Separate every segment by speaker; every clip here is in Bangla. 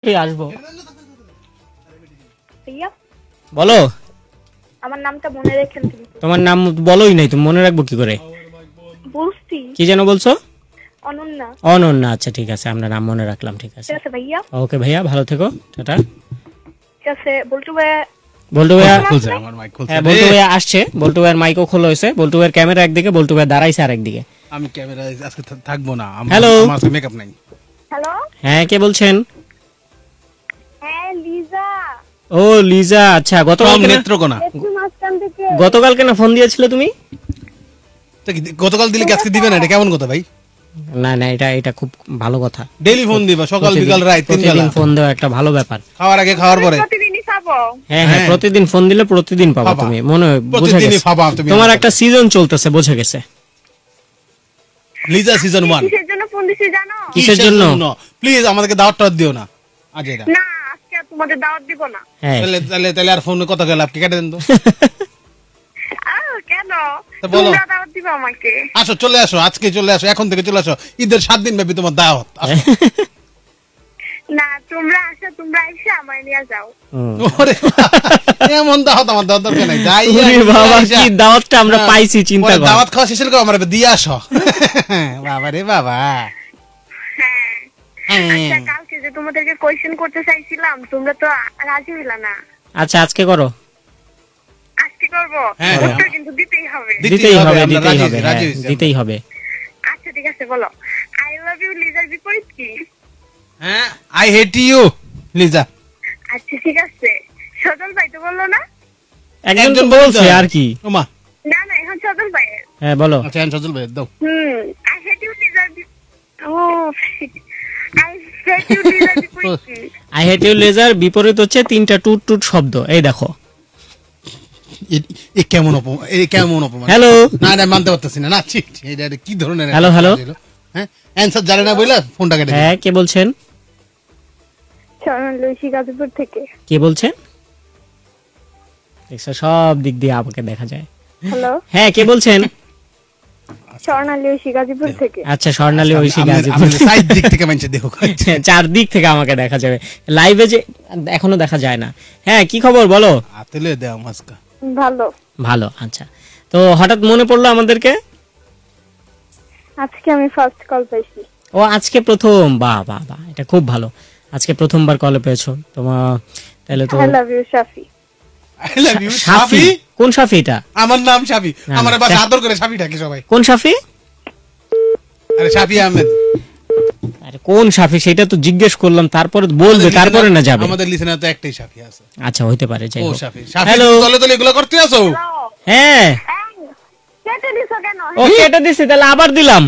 Speaker 1: এই আসবো।
Speaker 2: ভাইয়া
Speaker 1: বলো।
Speaker 2: আমার নামটা মনে রাখেন কিন্তু।
Speaker 1: তোমার নাম বলোই নাই, তুমি মনে রাখবো কি করে?
Speaker 2: বলছি।
Speaker 1: কি যেন বলছো?
Speaker 2: অনন্যা।
Speaker 1: অনন্যা, আচ্ছা ঠিক আছে, আমরা নাম মনে রাখলাম। ঠিক আছে
Speaker 2: ঠিক আছে ভাইয়া।
Speaker 1: ওকে ভাইয়া, ভালো থেকো, টাটা।
Speaker 2: ঠিক আছে বল্টু ভাইয়া।
Speaker 1: বল্টু ভাইয়া
Speaker 3: খুলছে আমার মাইক খুলছে।
Speaker 1: হ্যাঁ, বল্টু ভাইয়া আসছে, বল্টু ভাইয়ের মাইকও খোলা হয়েছে, বল্টু ভাইয়ের ক্যামেরা একদিকে, বল্টু ভাইয়া দাঁড়াইছে আরেকদিকে।
Speaker 3: আমি ক্যামেরায় আজকে থাকবো না,
Speaker 1: হ্যালো।
Speaker 3: আমার মেকআপ নাই।
Speaker 2: হ্যালো।
Speaker 1: হ্যাঁ, কে বলছেন?
Speaker 2: হ্যাঁ লিজা।
Speaker 1: ও লিজা, আচ্ছা গতকালকে
Speaker 3: নেত্রকোনা।
Speaker 2: একটু মাঝখান থেকে।
Speaker 1: গতকালকে না ফোন দিয়েছিলে তুমি?
Speaker 3: গতকাল দিলে কি আজকে দিবে না? এটা কেমন কথা ভাই?
Speaker 1: না না, এটা খুব ভালো কথা।
Speaker 3: ডেইলি ফোন দিবা, সকাল বিকাল রাত, তিন বেলা
Speaker 1: ফোন দেওয়া একটা ভালো ব্যাপার।
Speaker 3: খাওয়ার আগে খাওয়ার পরে।
Speaker 2: প্রতিদিনই পাবো।
Speaker 1: হ্যাঁ হ্যাঁ, প্রতিদিন ফোন দিলে প্রতিদিন পাবা তুমি, মনে বুঝে গেছে। তোমার একটা সিজন চলতেছে, বুঝে গেছে।
Speaker 3: লিজা সিজন 1।
Speaker 2: কিসের জন্য ফোন দিছি জানো?
Speaker 1: কিসের জন্য?
Speaker 3: প্লিজ আমাদেরকে দাওয়াত দিও না আজ। এটা
Speaker 2: না, আজকে তোমাদের দাওয়াত দিব না।
Speaker 1: হ্যাঁ
Speaker 3: তাহলে আর ফোনে কথা গেল, আপনি কেটে দেন তো।
Speaker 2: কেন?
Speaker 3: বলো।
Speaker 2: তোমরা দাওয়াত দিবা আমাকে।
Speaker 3: আসো, চলে আসো, আজকে চলে আসো, এখন থেকে চলে আসো। ঈদের 7 দিন ব্যাপী তোমার দাওয়াত।
Speaker 2: না, তোমরা আসো, তোমরা এসে আমায় নিয়ে যাও।
Speaker 3: ওরে এমন দাওয়াত আমার দাওয়াত দরকার নাই। যাই
Speaker 1: বাবা, কি দাওয়াতটা আমরা পাইছি, চিন্তা করো।
Speaker 3: দাওয়াত খাওয়া শেষ করে আমার দিয়ে আসো। বাবা রে বাবা।
Speaker 2: আচ্ছা, কালকে যে তোমাদেরকে কোয়েশ্চেন করতে চাইছিলাম, তোমরা তো রাজি হইলা না।
Speaker 1: আচ্ছা, আজকে করো।
Speaker 2: আজকে করবো, উত্তর কিন্তু দিতেই হবে।
Speaker 1: দিতেই হবে।
Speaker 2: আচ্ছা ঠিক আছে, বলো। আই লাভ ইউ লিজার বিপরীত কি?
Speaker 3: হ্যাঁ, আই হেট ইউ লিজা।
Speaker 2: আচ্ছা ঠিক আছে, সজল ভাই তো বললো না?
Speaker 1: একজন বলছে আর কি।
Speaker 3: ওমা,
Speaker 2: না না, এখন সজল ভাই।
Speaker 1: হ্যাঁ বলো।
Speaker 3: আচ্ছা, সজল ভাই দাও।
Speaker 2: আই হেট ইউ লিজার। ও আই হেট ইউ লিজার বিপরীত কি?
Speaker 1: আই হেট ইউ লেজার বিপরীত হচ্ছে 3টা টুট টুট শব্দ। এই দেখো।
Speaker 3: এই কেমন অপমান।
Speaker 1: হ্যালো।
Speaker 3: না না, মানতে পারতেছি না। না এটা কি ধরনের?
Speaker 1: Hello hello.
Speaker 3: হ্যাঁ, অ্যানসার জানে না বইলা ফোনটা কেটে।
Speaker 1: হ্যাঁ, কে বলছেন?
Speaker 2: স্বর্ণালী গাজীপুর থেকে।
Speaker 1: কে বলছেন? দেখছো, সব দিক দিয়ে আমাকে দেখা যায়।
Speaker 2: হ্যালো।
Speaker 1: হ্যাঁ, কে বলছেন?
Speaker 2: স্বর্ণালী গাজীপুর থেকে।
Speaker 1: আচ্ছা, স্বর্ণালী গাজীপুর।
Speaker 3: সাইড দিক থেকে মানছে দেখো,
Speaker 1: চারদিক থেকে আমাকে দেখা যাবে। লাইভে যে এখনো দেখা যায় না। হ্যাঁ, কি খবর বলো?
Speaker 3: আতেলে দাও মাস্কা।
Speaker 2: ভালো।
Speaker 1: ভালো, আচ্ছা। তো হঠাৎ মনে পড়লো আমাদেরকে?
Speaker 2: আজকে আমি ফার্স্ট কল পাইছি।
Speaker 1: ও, আজকে প্রথম? বাহ বাহ বাহ, এটা খুব ভালো। আজকে প্রথমবার কলে পেয়েছো তোমার, তাহলে তো।
Speaker 2: I love you Shafi.
Speaker 3: I love you
Speaker 1: Shafi? কোন শাফি এটা?
Speaker 3: আমার নাম শাফি, আমার বাস আদর করে শাফি ডাকে সবাই।
Speaker 1: কোন শাফি?
Speaker 3: আরে শাফি আহমেদ।
Speaker 1: আরে কোন শাফি সেটা তো জিজ্ঞেস করলাম, তারপরে বলবে, তারপরে না যাবে।
Speaker 3: আমাদের লিসেনার তো একটাই শাফি আছে।
Speaker 1: আচ্ছা, হইতে পারে। যাই
Speaker 3: ও
Speaker 1: হোক।
Speaker 3: শাফি, শাফি
Speaker 1: হ্যালো।
Speaker 3: তলে তলে এগুলো করতে আসো?
Speaker 1: হ্যাঁ।
Speaker 2: কেটে দিছো কেন?
Speaker 1: ও, কেটে দিছি, তাহলে আবার দিলাম।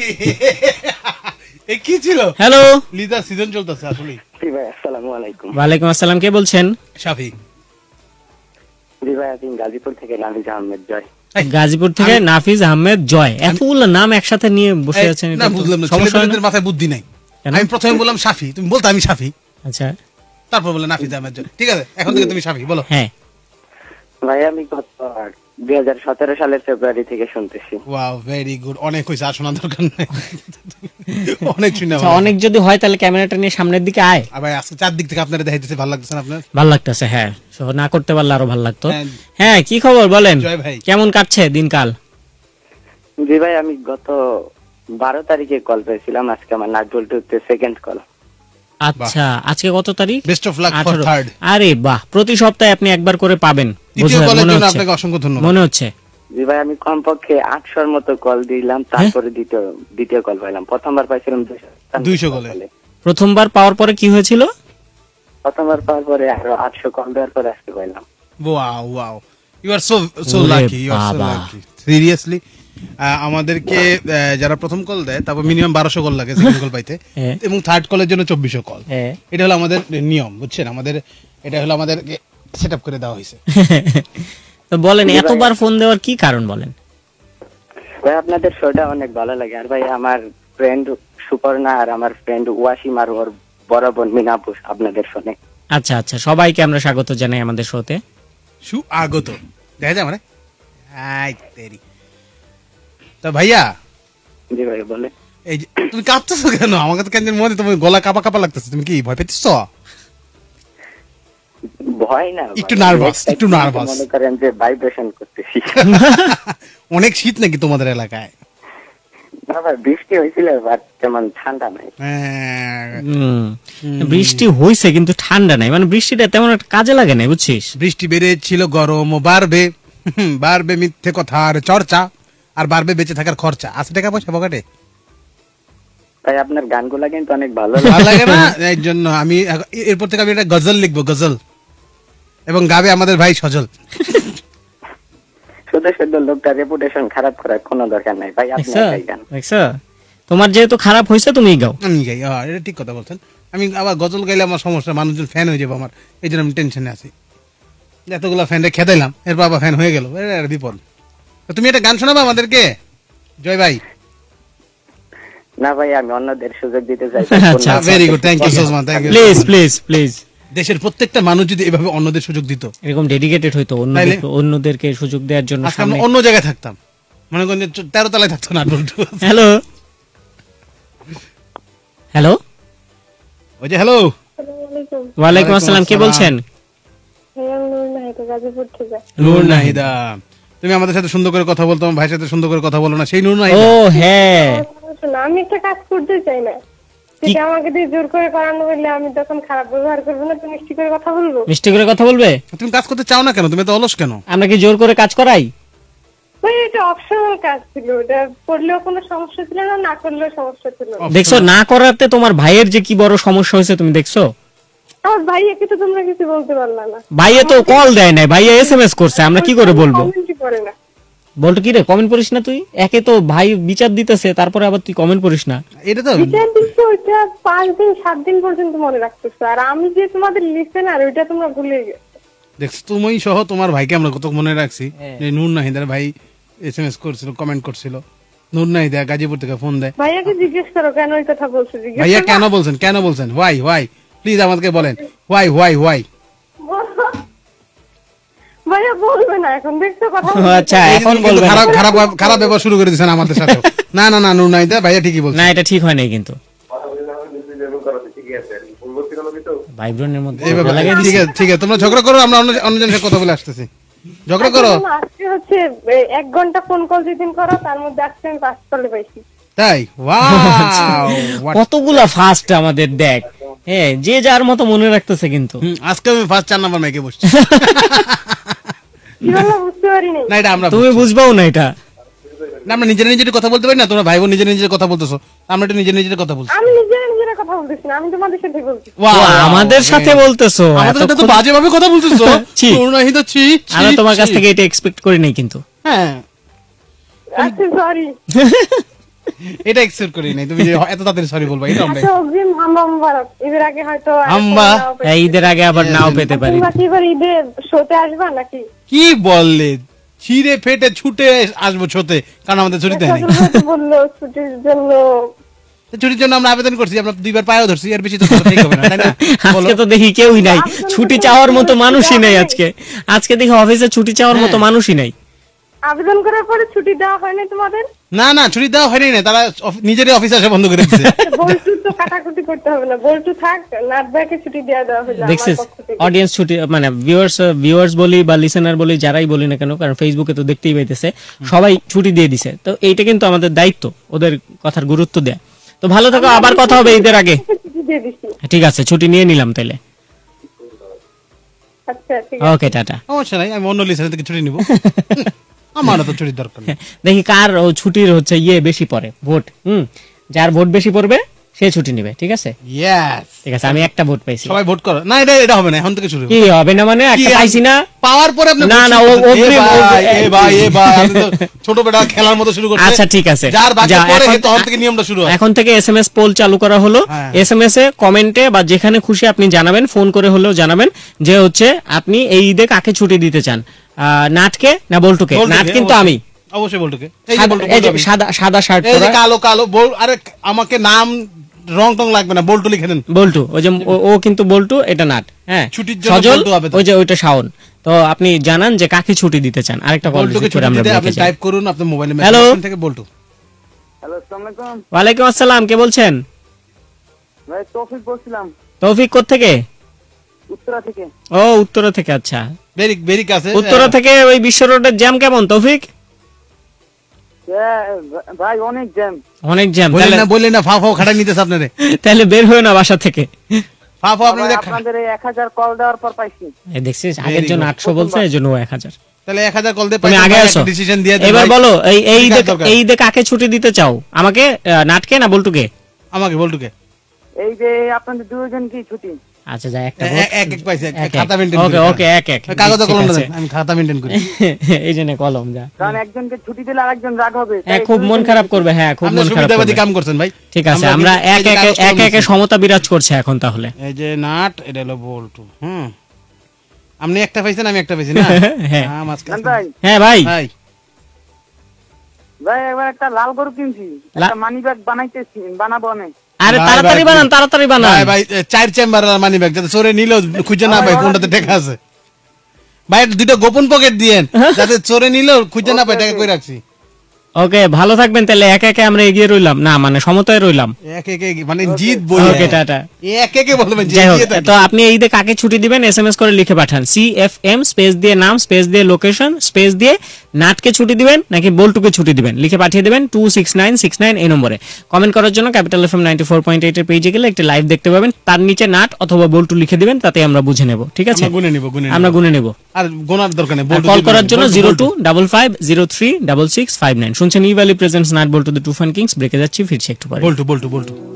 Speaker 3: এ কি ছিল?
Speaker 1: হ্যালো।
Speaker 3: লিজা সিজন চলতেছে আসলে।
Speaker 4: জি ভাই, আসসালামু আলাইকুম।
Speaker 1: ওয়ালাইকুম আসসালাম, কে বলছেন?
Speaker 3: শাফি।
Speaker 4: জি ভাই, আমি গাজীপুর থেকে নাফিজ আহমেদ জয়।
Speaker 1: গাজীপুর থেকে নাফিজ আহমেদ জয়। এতগুলো নাম একসাথে নিয়ে বসে আছেন,
Speaker 3: না বুঝলাম না, ছেলেদের মাথায় বুদ্ধি নাই। আমি প্রথমে বললাম শাফি, তুমি বলতে আমি শাফি।
Speaker 1: আচ্ছা,
Speaker 3: তারপর বলে নাফিজ আহমেদ জয়। ঠিক আছে, এখন থেকে তুমি শাফি বলো।
Speaker 1: হ্যাঁ
Speaker 4: ভাই, আমি গত 2017 সালের ফেব্রুয়ারি থেকে শুনতেছি।
Speaker 3: Wow, very good. অনেক হইছে, আর শোনা দরকার নাই। অনেক শুনে
Speaker 1: অনেক যদি হয় তাহলে ক্যামেরাটা নিয়ে সামনের দিকে আয়।
Speaker 3: ভাই, আজকে চারদিক থেকে আপনারা দেখাইতেছে, ভালো লাগতেছে না আপনার?
Speaker 1: ভালো লাগতেছে, হ্যাঁ। না করতে পারলে আরো ভালো লাগতো। হ্যাঁ, কি খবর বলেন?
Speaker 3: জয় ভাই,
Speaker 1: কেমন কাটছে দিনকাল?
Speaker 4: জি ভাই, আমি গত 12 তারিখে কল পেয়েছিলাম। আজকে আমার নাট বলতে সেকেন্ড কল।
Speaker 1: আচ্ছা, আজকে কত তারিখ?
Speaker 3: Best of luck for third.
Speaker 1: আরে বাহ, প্রতি সপ্তাহে আপনি একবার করে পাবেন।
Speaker 3: দ্বিতীয় কলের জন্য আপনাকে অসংখ্য ধন্যবাদ।
Speaker 1: মনে হচ্ছে।
Speaker 4: জি ভাই, আমি কমপক্ষে 800 মতো কল দিলাম, তারপরে দ্বিতীয় কল পাইলাম। প্রথমবার পাইছিলাম
Speaker 3: 200 কলে।
Speaker 1: প্রথমবার পাওয়ার পরে কি হয়েছিল?
Speaker 4: প্রথমবার পাওয়ার পরে আরো 800 কল দেওয়ার পরে আজকে পাইলাম।
Speaker 3: Wow wow, you are so lucky, you are so lucky seriously. আমাদেরকে যারা প্রথম কল দেয় তারপর মিনিমাম 1200 কল লাগে সেকেন্ড কল পাইতে, এবং থার্ড কলের জন্য 2400 কল। এটা হলো আমাদের নিয়ম, বুঝছেন? এটা হলো আমাদেরকে সেটআপ করে দেওয়া হয়েছে।
Speaker 1: তো বলেন, এতবার ফোন দেওয়ার কি কারণ বলেন?
Speaker 4: ভাই, আপনাদের শোটা অনেক ভালো লাগে। আর ভাই, আমার ফ্রেন্ড সুপর্ণা আর আমার ফ্রেন্ড ওয়াসিম আর ওর বড় বোন মিনাপুর আপনাদের শোনে।
Speaker 1: আচ্ছা আচ্ছা, সবাইকে আমরা স্বাগত জানাই আমাদের শোতে।
Speaker 3: সুআগত দেখা যায় মানে। আই তেরি। তো ভাইয়া।
Speaker 4: জি ভাই, বলে।
Speaker 3: এই তুমি কাঁপতেছো কেন? আমাকে তো কেন মনে, তুমি গলা কাঁপা কাঁপা লাগতেছে। তুমি কি ভয় পেতেছো?
Speaker 4: ভয় না ভাই।
Speaker 3: একটু nervous, একটু nervous।
Speaker 4: মনে করেন যে ভাইব্রেশন করতেছি।
Speaker 3: অনেক শীত নাকি তোমাদের এলাকায়?
Speaker 4: না ভাই, বৃষ্টি হয়েছিল, বাট তেমন ঠান্ডা নাই।
Speaker 3: হ্যাঁ,
Speaker 1: বৃষ্টি হইছে কিন্তু ঠান্ডা নাই, মানে বৃষ্টিটা তেমন একটা কাজে লাগে না, বুঝছিস?
Speaker 3: বৃষ্টি বেড়েছিল, গরমও বাড়বে, বাড়বে মিথ্যে কথার চর্চা, আর বাড়বে বেঁচে থাকার খরচা। আছে টাকা পয়সা পকেটে?
Speaker 4: ভাই আপনার গানগুলা কিন্তু অনেক ভালো
Speaker 3: ভালো
Speaker 4: লাগে।
Speaker 3: লাগে না? এই জন্য আমি এরপর থেকে আমি একটা গজল লিখবো, গজল, এবং গাবে আমাদের ভাই সজল।
Speaker 4: শুধু শুধু লোকটা রেপুটেশন খারাপ করার কোনো দরকার নাই ভাই, আপনি
Speaker 1: দেখছো
Speaker 4: একাই গান।
Speaker 1: দেখছো, তোমার যেহেতু খারাপ হয়েছে তুমি গাও।
Speaker 3: আমি গাই, এটা ঠিক কথা বলছেন। আমি আবার গজল গাইলে আমার সমস্যা, মানুষজন ফ্যান হয়ে যাবো আমার, এই জন্য আমি টেনশনে আছি। এতগুলো ফ্যানরে খেদাইলাম, এরপর আবার ফ্যান হয়ে গেল, এটা বিপদ। তো তুমি একটা গান শোনাবে আমাদেরকে, জয় ভাই?
Speaker 4: না ভাই, আমি অন্যদের সুযোগ দিতে চাই।
Speaker 1: আচ্ছা,
Speaker 3: very good, thank you so much, thank you.
Speaker 1: Please please please,
Speaker 3: দেশের প্রত্যেকটা মানুষ যদি এভাবে অন্যদের সুযোগ দিত,
Speaker 1: এরকম ডেডিকেটেড হইতো অন্যদেরকে সুযোগ দেওয়ার জন্য।
Speaker 3: আজকে আমরা অন্য জায়গায় থাকতাম, মনে করেন 13 তলায় থাকতো না।
Speaker 1: হ্যালো হ্যালো,
Speaker 3: ওই যে হ্যালো,
Speaker 1: ওয়ালাইকুম আসসালাম, কে বলছেন?
Speaker 3: নূর নাহিদা। তুমি আমাদের সাথে সুন্দর করে কথা বলতো, আমার ভাইয়ের সাথে সুন্দর করে কথা বলো না, সেই নূর নাহিদা?
Speaker 1: ও হ্যাঁ,
Speaker 2: আমি একটা কাজ করতে চাই না, যেটা আমাকে দিয়ে জোর করে করানো হলে আমি তখন খারাপ ব্যবহার করবো না, তো মিষ্টি করে কথা বলবো।
Speaker 1: মিষ্টি করে কথা বলবে?
Speaker 3: তুমি কাজ করতে চাও না কেন? তুমি তো অলস কেন?
Speaker 1: আমরা কি জোর করে কাজ করাই?
Speaker 2: ভাই এটা অপশনাল কাজ ছিল, এটা করলেও কোনো সমস্যা ছিল না, না করলেও সমস্যা ছিল না।
Speaker 1: দেখছো, না করাতে তোমার ভাইয়ের যে কি বড় সমস্যা হয়েছে তুমি দেখছো?
Speaker 2: আমার ভাইয়াকে তো তোমরা কিছু বলতে পারলা না।
Speaker 1: ভাইয়া তো কল দেয় নাই, ভাইয়া এসএমএস করছে, আমরা কি করে বলবো?
Speaker 2: কমেন্টই করে না।
Speaker 1: বলতো কি রে, কমেন্ট করিস না তুই? একে তো ভাই বিচার দিতেছে, তারপরে আবার তুই কমেন্ট করিস না।
Speaker 3: এটা তো
Speaker 2: বিচার দিচ্ছে, ওইটা 5 দিন 7 দিন পর্যন্ত মনে রাখতেছো, আর আমি যে তোমাদের লিসেনার ওইটা তোমরা ভুলে গেছো।
Speaker 3: দেখছো, তুমি সহ তোমার ভাইকে আমরা কত মনে রাখছি। যে নূর নাহিদার ভাই এসএমএস করছিল, কমেন্ট করছিল, নূর নাহিদা গাজীপুর থেকে ফোন দেয়।
Speaker 2: ভাইয়াকে জিজ্ঞেস করো কেন ওই কথা বলছো, জিজ্ঞেস
Speaker 3: ভাইয়া
Speaker 2: করো।
Speaker 3: কেন বলছেন, কেন বলছেন? হোয়াই হোয়াই, প্লিজ আমাদেরকে বলেন, হোয়াই হোয়াই হোয়াই।
Speaker 2: ভাইয়া বলবে না এখন, দেখছো কথা
Speaker 1: আচ্ছা, এখন বলবে না।
Speaker 3: খারাপ খারাপ খারাপ ব্যবহার শুরু করে দিয়েছেন আমাদের সাথে। না না না, নূর নাহিদা ভাইয়া ঠিকই বলছেন।
Speaker 1: না, এটা ঠিক হয় নাই কিন্তু। ভাইব্রনের মধ্যে
Speaker 3: এইভাবে
Speaker 1: লাগাই
Speaker 3: ঠিক
Speaker 1: দিছি।
Speaker 3: আছে, ঠিক আছে, তোমরা ঝগড়া করো, আমরা অন্যজনের সাথে কথা বলে আসতেছি। ঝগড়া করো।
Speaker 2: আজকে হচ্ছে 1 ঘন্টা ফোন কল যেদিন করো, তার মধ্যে আজকে আমি 5 কলে পাইছি।
Speaker 3: তাই? ওয়াও,
Speaker 1: কতগুলা ফাস্ট আমাদের দেখ। হ্যাঁ, যে যার মতো মনে রাখতেছে কিন্তু।
Speaker 3: আজকে আমি ফার্স্ট 4 নাম্বার মাইকে বসছি।
Speaker 2: কি বলবো বুঝতে পারিনি।
Speaker 3: না, এটা আমরা
Speaker 1: তুমি বুঝবাও না এটা।
Speaker 3: না, আমরা নিজের নিজের কথা বলতে পারি না? তোমরা ভাই বোন নিজের নিজের কথা বলতেছো, আমরা একটু নিজের নিজের কথা বলছি।
Speaker 2: আমি নিজের কথা বলতেছি না, আমি তোমাদের সাথে বলছি।
Speaker 1: ও, আমাদের সাথে বলতেছো?
Speaker 3: আমাদের সাথে তো বাজে ভাবে কথা বলতেছো।
Speaker 1: ছি।
Speaker 3: নূর নাহিদা, ছি, ছি,
Speaker 1: আমরা তোমার কাছ
Speaker 3: ছি।
Speaker 1: থেকে এটা এক্সপেক্ট করি নাই কিন্তু।
Speaker 3: হ্যাঁ,
Speaker 2: আচ্ছা সরি,
Speaker 3: এটা এক্সপেক্ট করি নাই তুমি যে এত তাড়াতাড়ি সরি বলবা, এটা আমরা।
Speaker 2: আচ্ছা অগ্রিম হাম্বা মুবারক। ঈদের আগে হয়তো
Speaker 3: হাম্বা?
Speaker 1: হ্যাঁ, ঈদের আগে আবার নাও পেতে পারি।
Speaker 2: তোমরা কি এবার ঈদে শোতে আসবা নাকি?
Speaker 3: কি বললে? ছিঁড়ে ফেটে ছুটে আসবো ছোতে, কারণ আমাদের ছুটি দেয় নাই।
Speaker 2: বললো ছুটির জন্য।
Speaker 3: ছুটির জন্য আমরা আবেদন করছি, আমরা 2 বার পায়ও ধরছি, এর বেশি তো ঠিক হবে না, তাই না? বলো।
Speaker 1: আজকে তো দেখি কেউই নাই, ছুটি চাওয়ার মতো মানুষই নাই আজকে। আজকে দেখি অফিসে ছুটি চাওয়ার মতো মানুষই নাই।
Speaker 2: আবেদন করার পরে ছুটি দেওয়া হয়নি তোমাদের?
Speaker 3: না না, ছুটি দেওয়া হয়নি না, তারা নিজেরই অফিস আসা বন্ধ করে দিচ্ছে।
Speaker 2: বল্টু তো কাটাকুটি করতে হবে না, বল্টু থাক, নাট ভাইকে ছুটি দেওয়া হলো
Speaker 1: দেখছিস, অডিয়েন্স ছুটি মানে ভিউয়ার্স বলি বা লিসেনার বলি, যারাই বলি না কেন, কারণ ফেসবুকে তো দেখতেই পাইতেছে, সবাই ছুটি দিয়ে দিছে। তো এইটা কিন্তু আমাদের দায়িত্ব, ওদের কথার গুরুত্ব দেয়া। তো ভালো থাকো, আবার কথা হবে ঈদের আগে।
Speaker 2: ছুটি দিয়ে দিছি।
Speaker 1: ঠিক আছে, ছুটি নিয়ে নিলাম তাইলে।
Speaker 2: আচ্ছা ঠিক আছে।
Speaker 1: ওকে, টাটা।
Speaker 3: সমস্যা নাই, আমি অন্য লিসেন থেকে ছুটি নিব। আমার তো ছুটির দরকার নেই।
Speaker 1: দেখি কার ও ছুটির হচ্ছে বেশি পড়ে ভোট। যার ভোট বেশি পড়বে সে ছুটি নিবে, ঠিক আছে?
Speaker 3: ইয়েস,
Speaker 1: ঠিক আছে, আমি একটা ভোট পাইছি।
Speaker 3: সবাই ভোট করো। না, এটা হবে না, এখন থেকে শুরু।
Speaker 1: কি হবে না মানে? একটা পাইছি না,
Speaker 3: পাওয়ার পরে আপনি
Speaker 1: না, না, অগ্রিম,
Speaker 3: এ ভাই আমি তো ছোট বেটা খেলার মতো শুরু করতে।
Speaker 1: আচ্ছা ঠিক আছে,
Speaker 3: যার বাকি
Speaker 1: যা,
Speaker 3: পরে
Speaker 1: এখন
Speaker 3: তখন থেকে নিয়মটা শুরু হয়।
Speaker 1: এখন থেকে এসএমএস পোল চালু করা হলো।
Speaker 3: হ্যাঁ।
Speaker 1: এসএমএস এ কমেন্টে বা যেখানে খুশি আপনি জানাবেন, ফোন করে হলেও জানাবেন যে হচ্ছে আপনি এই ঈদে কাকে ছুটি দিতে চান, নাটকে না বল্টুকে? নাট কিন্তু আমি
Speaker 3: অবশ্যই বল্টুকে। এই যে বল্টু,
Speaker 1: এই যে সাদা শার্ট
Speaker 3: এই যে
Speaker 1: পরা
Speaker 3: কালো কালো আরে আমাকে নাম রং টং লাগবে না, বল্টু লিখে দেন।
Speaker 1: বল্টু, ওই যে ও কিন্তু বল্টু, এটা নাট। হ্যাঁ,
Speaker 3: ছুটির জন্য
Speaker 1: সজল,
Speaker 3: বল্টু আবেদন।
Speaker 1: ওই যে ওইটা শাওন। তো আপনি জানান যে কাকে ছুটি দিতে চান। আরেকটা কল
Speaker 3: বল্টুকে
Speaker 1: রিসিভ করে
Speaker 3: ছুটি
Speaker 1: আমরা
Speaker 3: দিতে আপনি
Speaker 1: ব্রেকে যাই।
Speaker 3: টাইপ করুন আপনার মোবাইলে
Speaker 1: হ্যালো।
Speaker 3: মেসেজ থেকে বল্টু।
Speaker 4: হ্যালো, আসসালামু আলাইকুম
Speaker 1: ওয়ালাইকুম আসসালাম, কে বলছেন?
Speaker 4: ভাই, তৌফিক বলছিলাম
Speaker 1: তৌফিক কোত্থেকে?
Speaker 5: উত্তরা থেকে।
Speaker 1: ও উত্তরা থেকে, আচ্ছা
Speaker 3: ভেরি ভেরি কাছে।
Speaker 1: উত্তরা থেকে ওই বিশ্ব রোডের জ্যাম কেমন তৌফিক?
Speaker 5: ভাই অনেক জ্যাম।
Speaker 1: অনেক জ্যাম।
Speaker 3: বললেন না ফাও খাটাই নিতেছে আপনারে।
Speaker 1: তাহলে বের হয়ে না বাসা থেকে।
Speaker 3: ফাও আপনাদের
Speaker 5: আপনাদের এই 1000 কল দেওয়ার পর পাইছি।
Speaker 1: এই দেখছিস আগের জন 800 বলছে এজন্য 1000।
Speaker 3: তাহলে 1000 কল দিয়ে
Speaker 1: তুমি আগে আসো,
Speaker 3: ডিসিশন দিয়ে দেন।
Speaker 1: এবার বলো এই ঈদে কাকে ছুটি দিতে চাও? আমাকে, নাটকে না বল্টুকে?
Speaker 3: আমাকে বল্টুকে।
Speaker 5: এই যে আপনাদের দুইজন কি ছুটি?
Speaker 1: আচ্ছা যা একটা
Speaker 3: এক এক পাইছে, খাতা মেইনটেইন
Speaker 1: ওকে ওকে এক এক
Speaker 3: কাগজ কলম দেন, আমি খাতা মেইনটেইন করি।
Speaker 1: এই জন্য কলম যা,
Speaker 5: কারণ একজনকে ছুটি দিলে আরেকজন রাগ হবে।
Speaker 1: হ্যাঁ খুব মন খারাপ করবে, হ্যাঁ খুব মন খারাপ করবে।
Speaker 3: কাম করছেন ভাই।
Speaker 1: ঠিক আছে, আমরা এক এক সমতা বিরাজ করছে এখন তাহলে।
Speaker 3: এই যে নাট, এটা হলো বল্টু। আপনি একটা পাইছেন, আমি একটা পাইছি না?
Speaker 1: হ্যাঁ
Speaker 5: ভাই।
Speaker 1: হ্যাঁ ভাই
Speaker 3: ভাই
Speaker 5: ভাই এবার একটা লাল গরু কিনছি, একটা মানি ব্যাগ বানাইতেছি, বানাবো অনেক।
Speaker 1: আরে তাড়াতাড়ি বানান, তাড়াতাড়ি বানান
Speaker 3: ভাই। ভাই 4 চেম্বার মানি ব্যাগ, যাতে চোরে নিলেও খুঁজে না পায় কোনটাতে টাকা আছে। ভাই দুটো গোপন পকেট দিয়েন, যাতে চোরে নিলেও খুঁজে না পায় টাকা কই রাখছি।
Speaker 1: ওকে ভালো থাকবেন তাহলে, এক একে আমরা এগিয়ে রইলাম, না মানে সমতায় রইলাম।
Speaker 3: এক এক মানে জিত বই।
Speaker 1: ওকে টাটা।
Speaker 3: এক এক বলবেন
Speaker 1: যাই হোক, তো আপনি এই ঈদে কাকে ছুটি দিবেন এসএমএস করে লিখে পাঠান, CFM স্পেস দিয়ে নাম স্পেস দিয়ে লোকেশন স্পেস দিয়ে নাটকে ছুটি দিবেন নাকি বল্টুকে ছুটি দিবেন লিখে পাঠিয়ে দিবেন 26969 এই নম্বরে। কমেন্ট করার জন্য ক্যাপিটাল FM 94.8 এর পেজে গেলে একটা লাইভ দেখতে পাবেন, তার নিচে নাট অথবা বল্টু লিখে দিবেন, তাতে আমরা বুঝে নেব। ঠিক আছে, আমরা গুনে নেব।
Speaker 3: আর গোনার দরকার নেই।
Speaker 1: কল করার জন্য 0255036659। শুনছেন ই valley presents nut Boltu the two fun kings. ব্রেকে যাচ্ছি, ফিরছি একটু পরে।
Speaker 3: বল্টু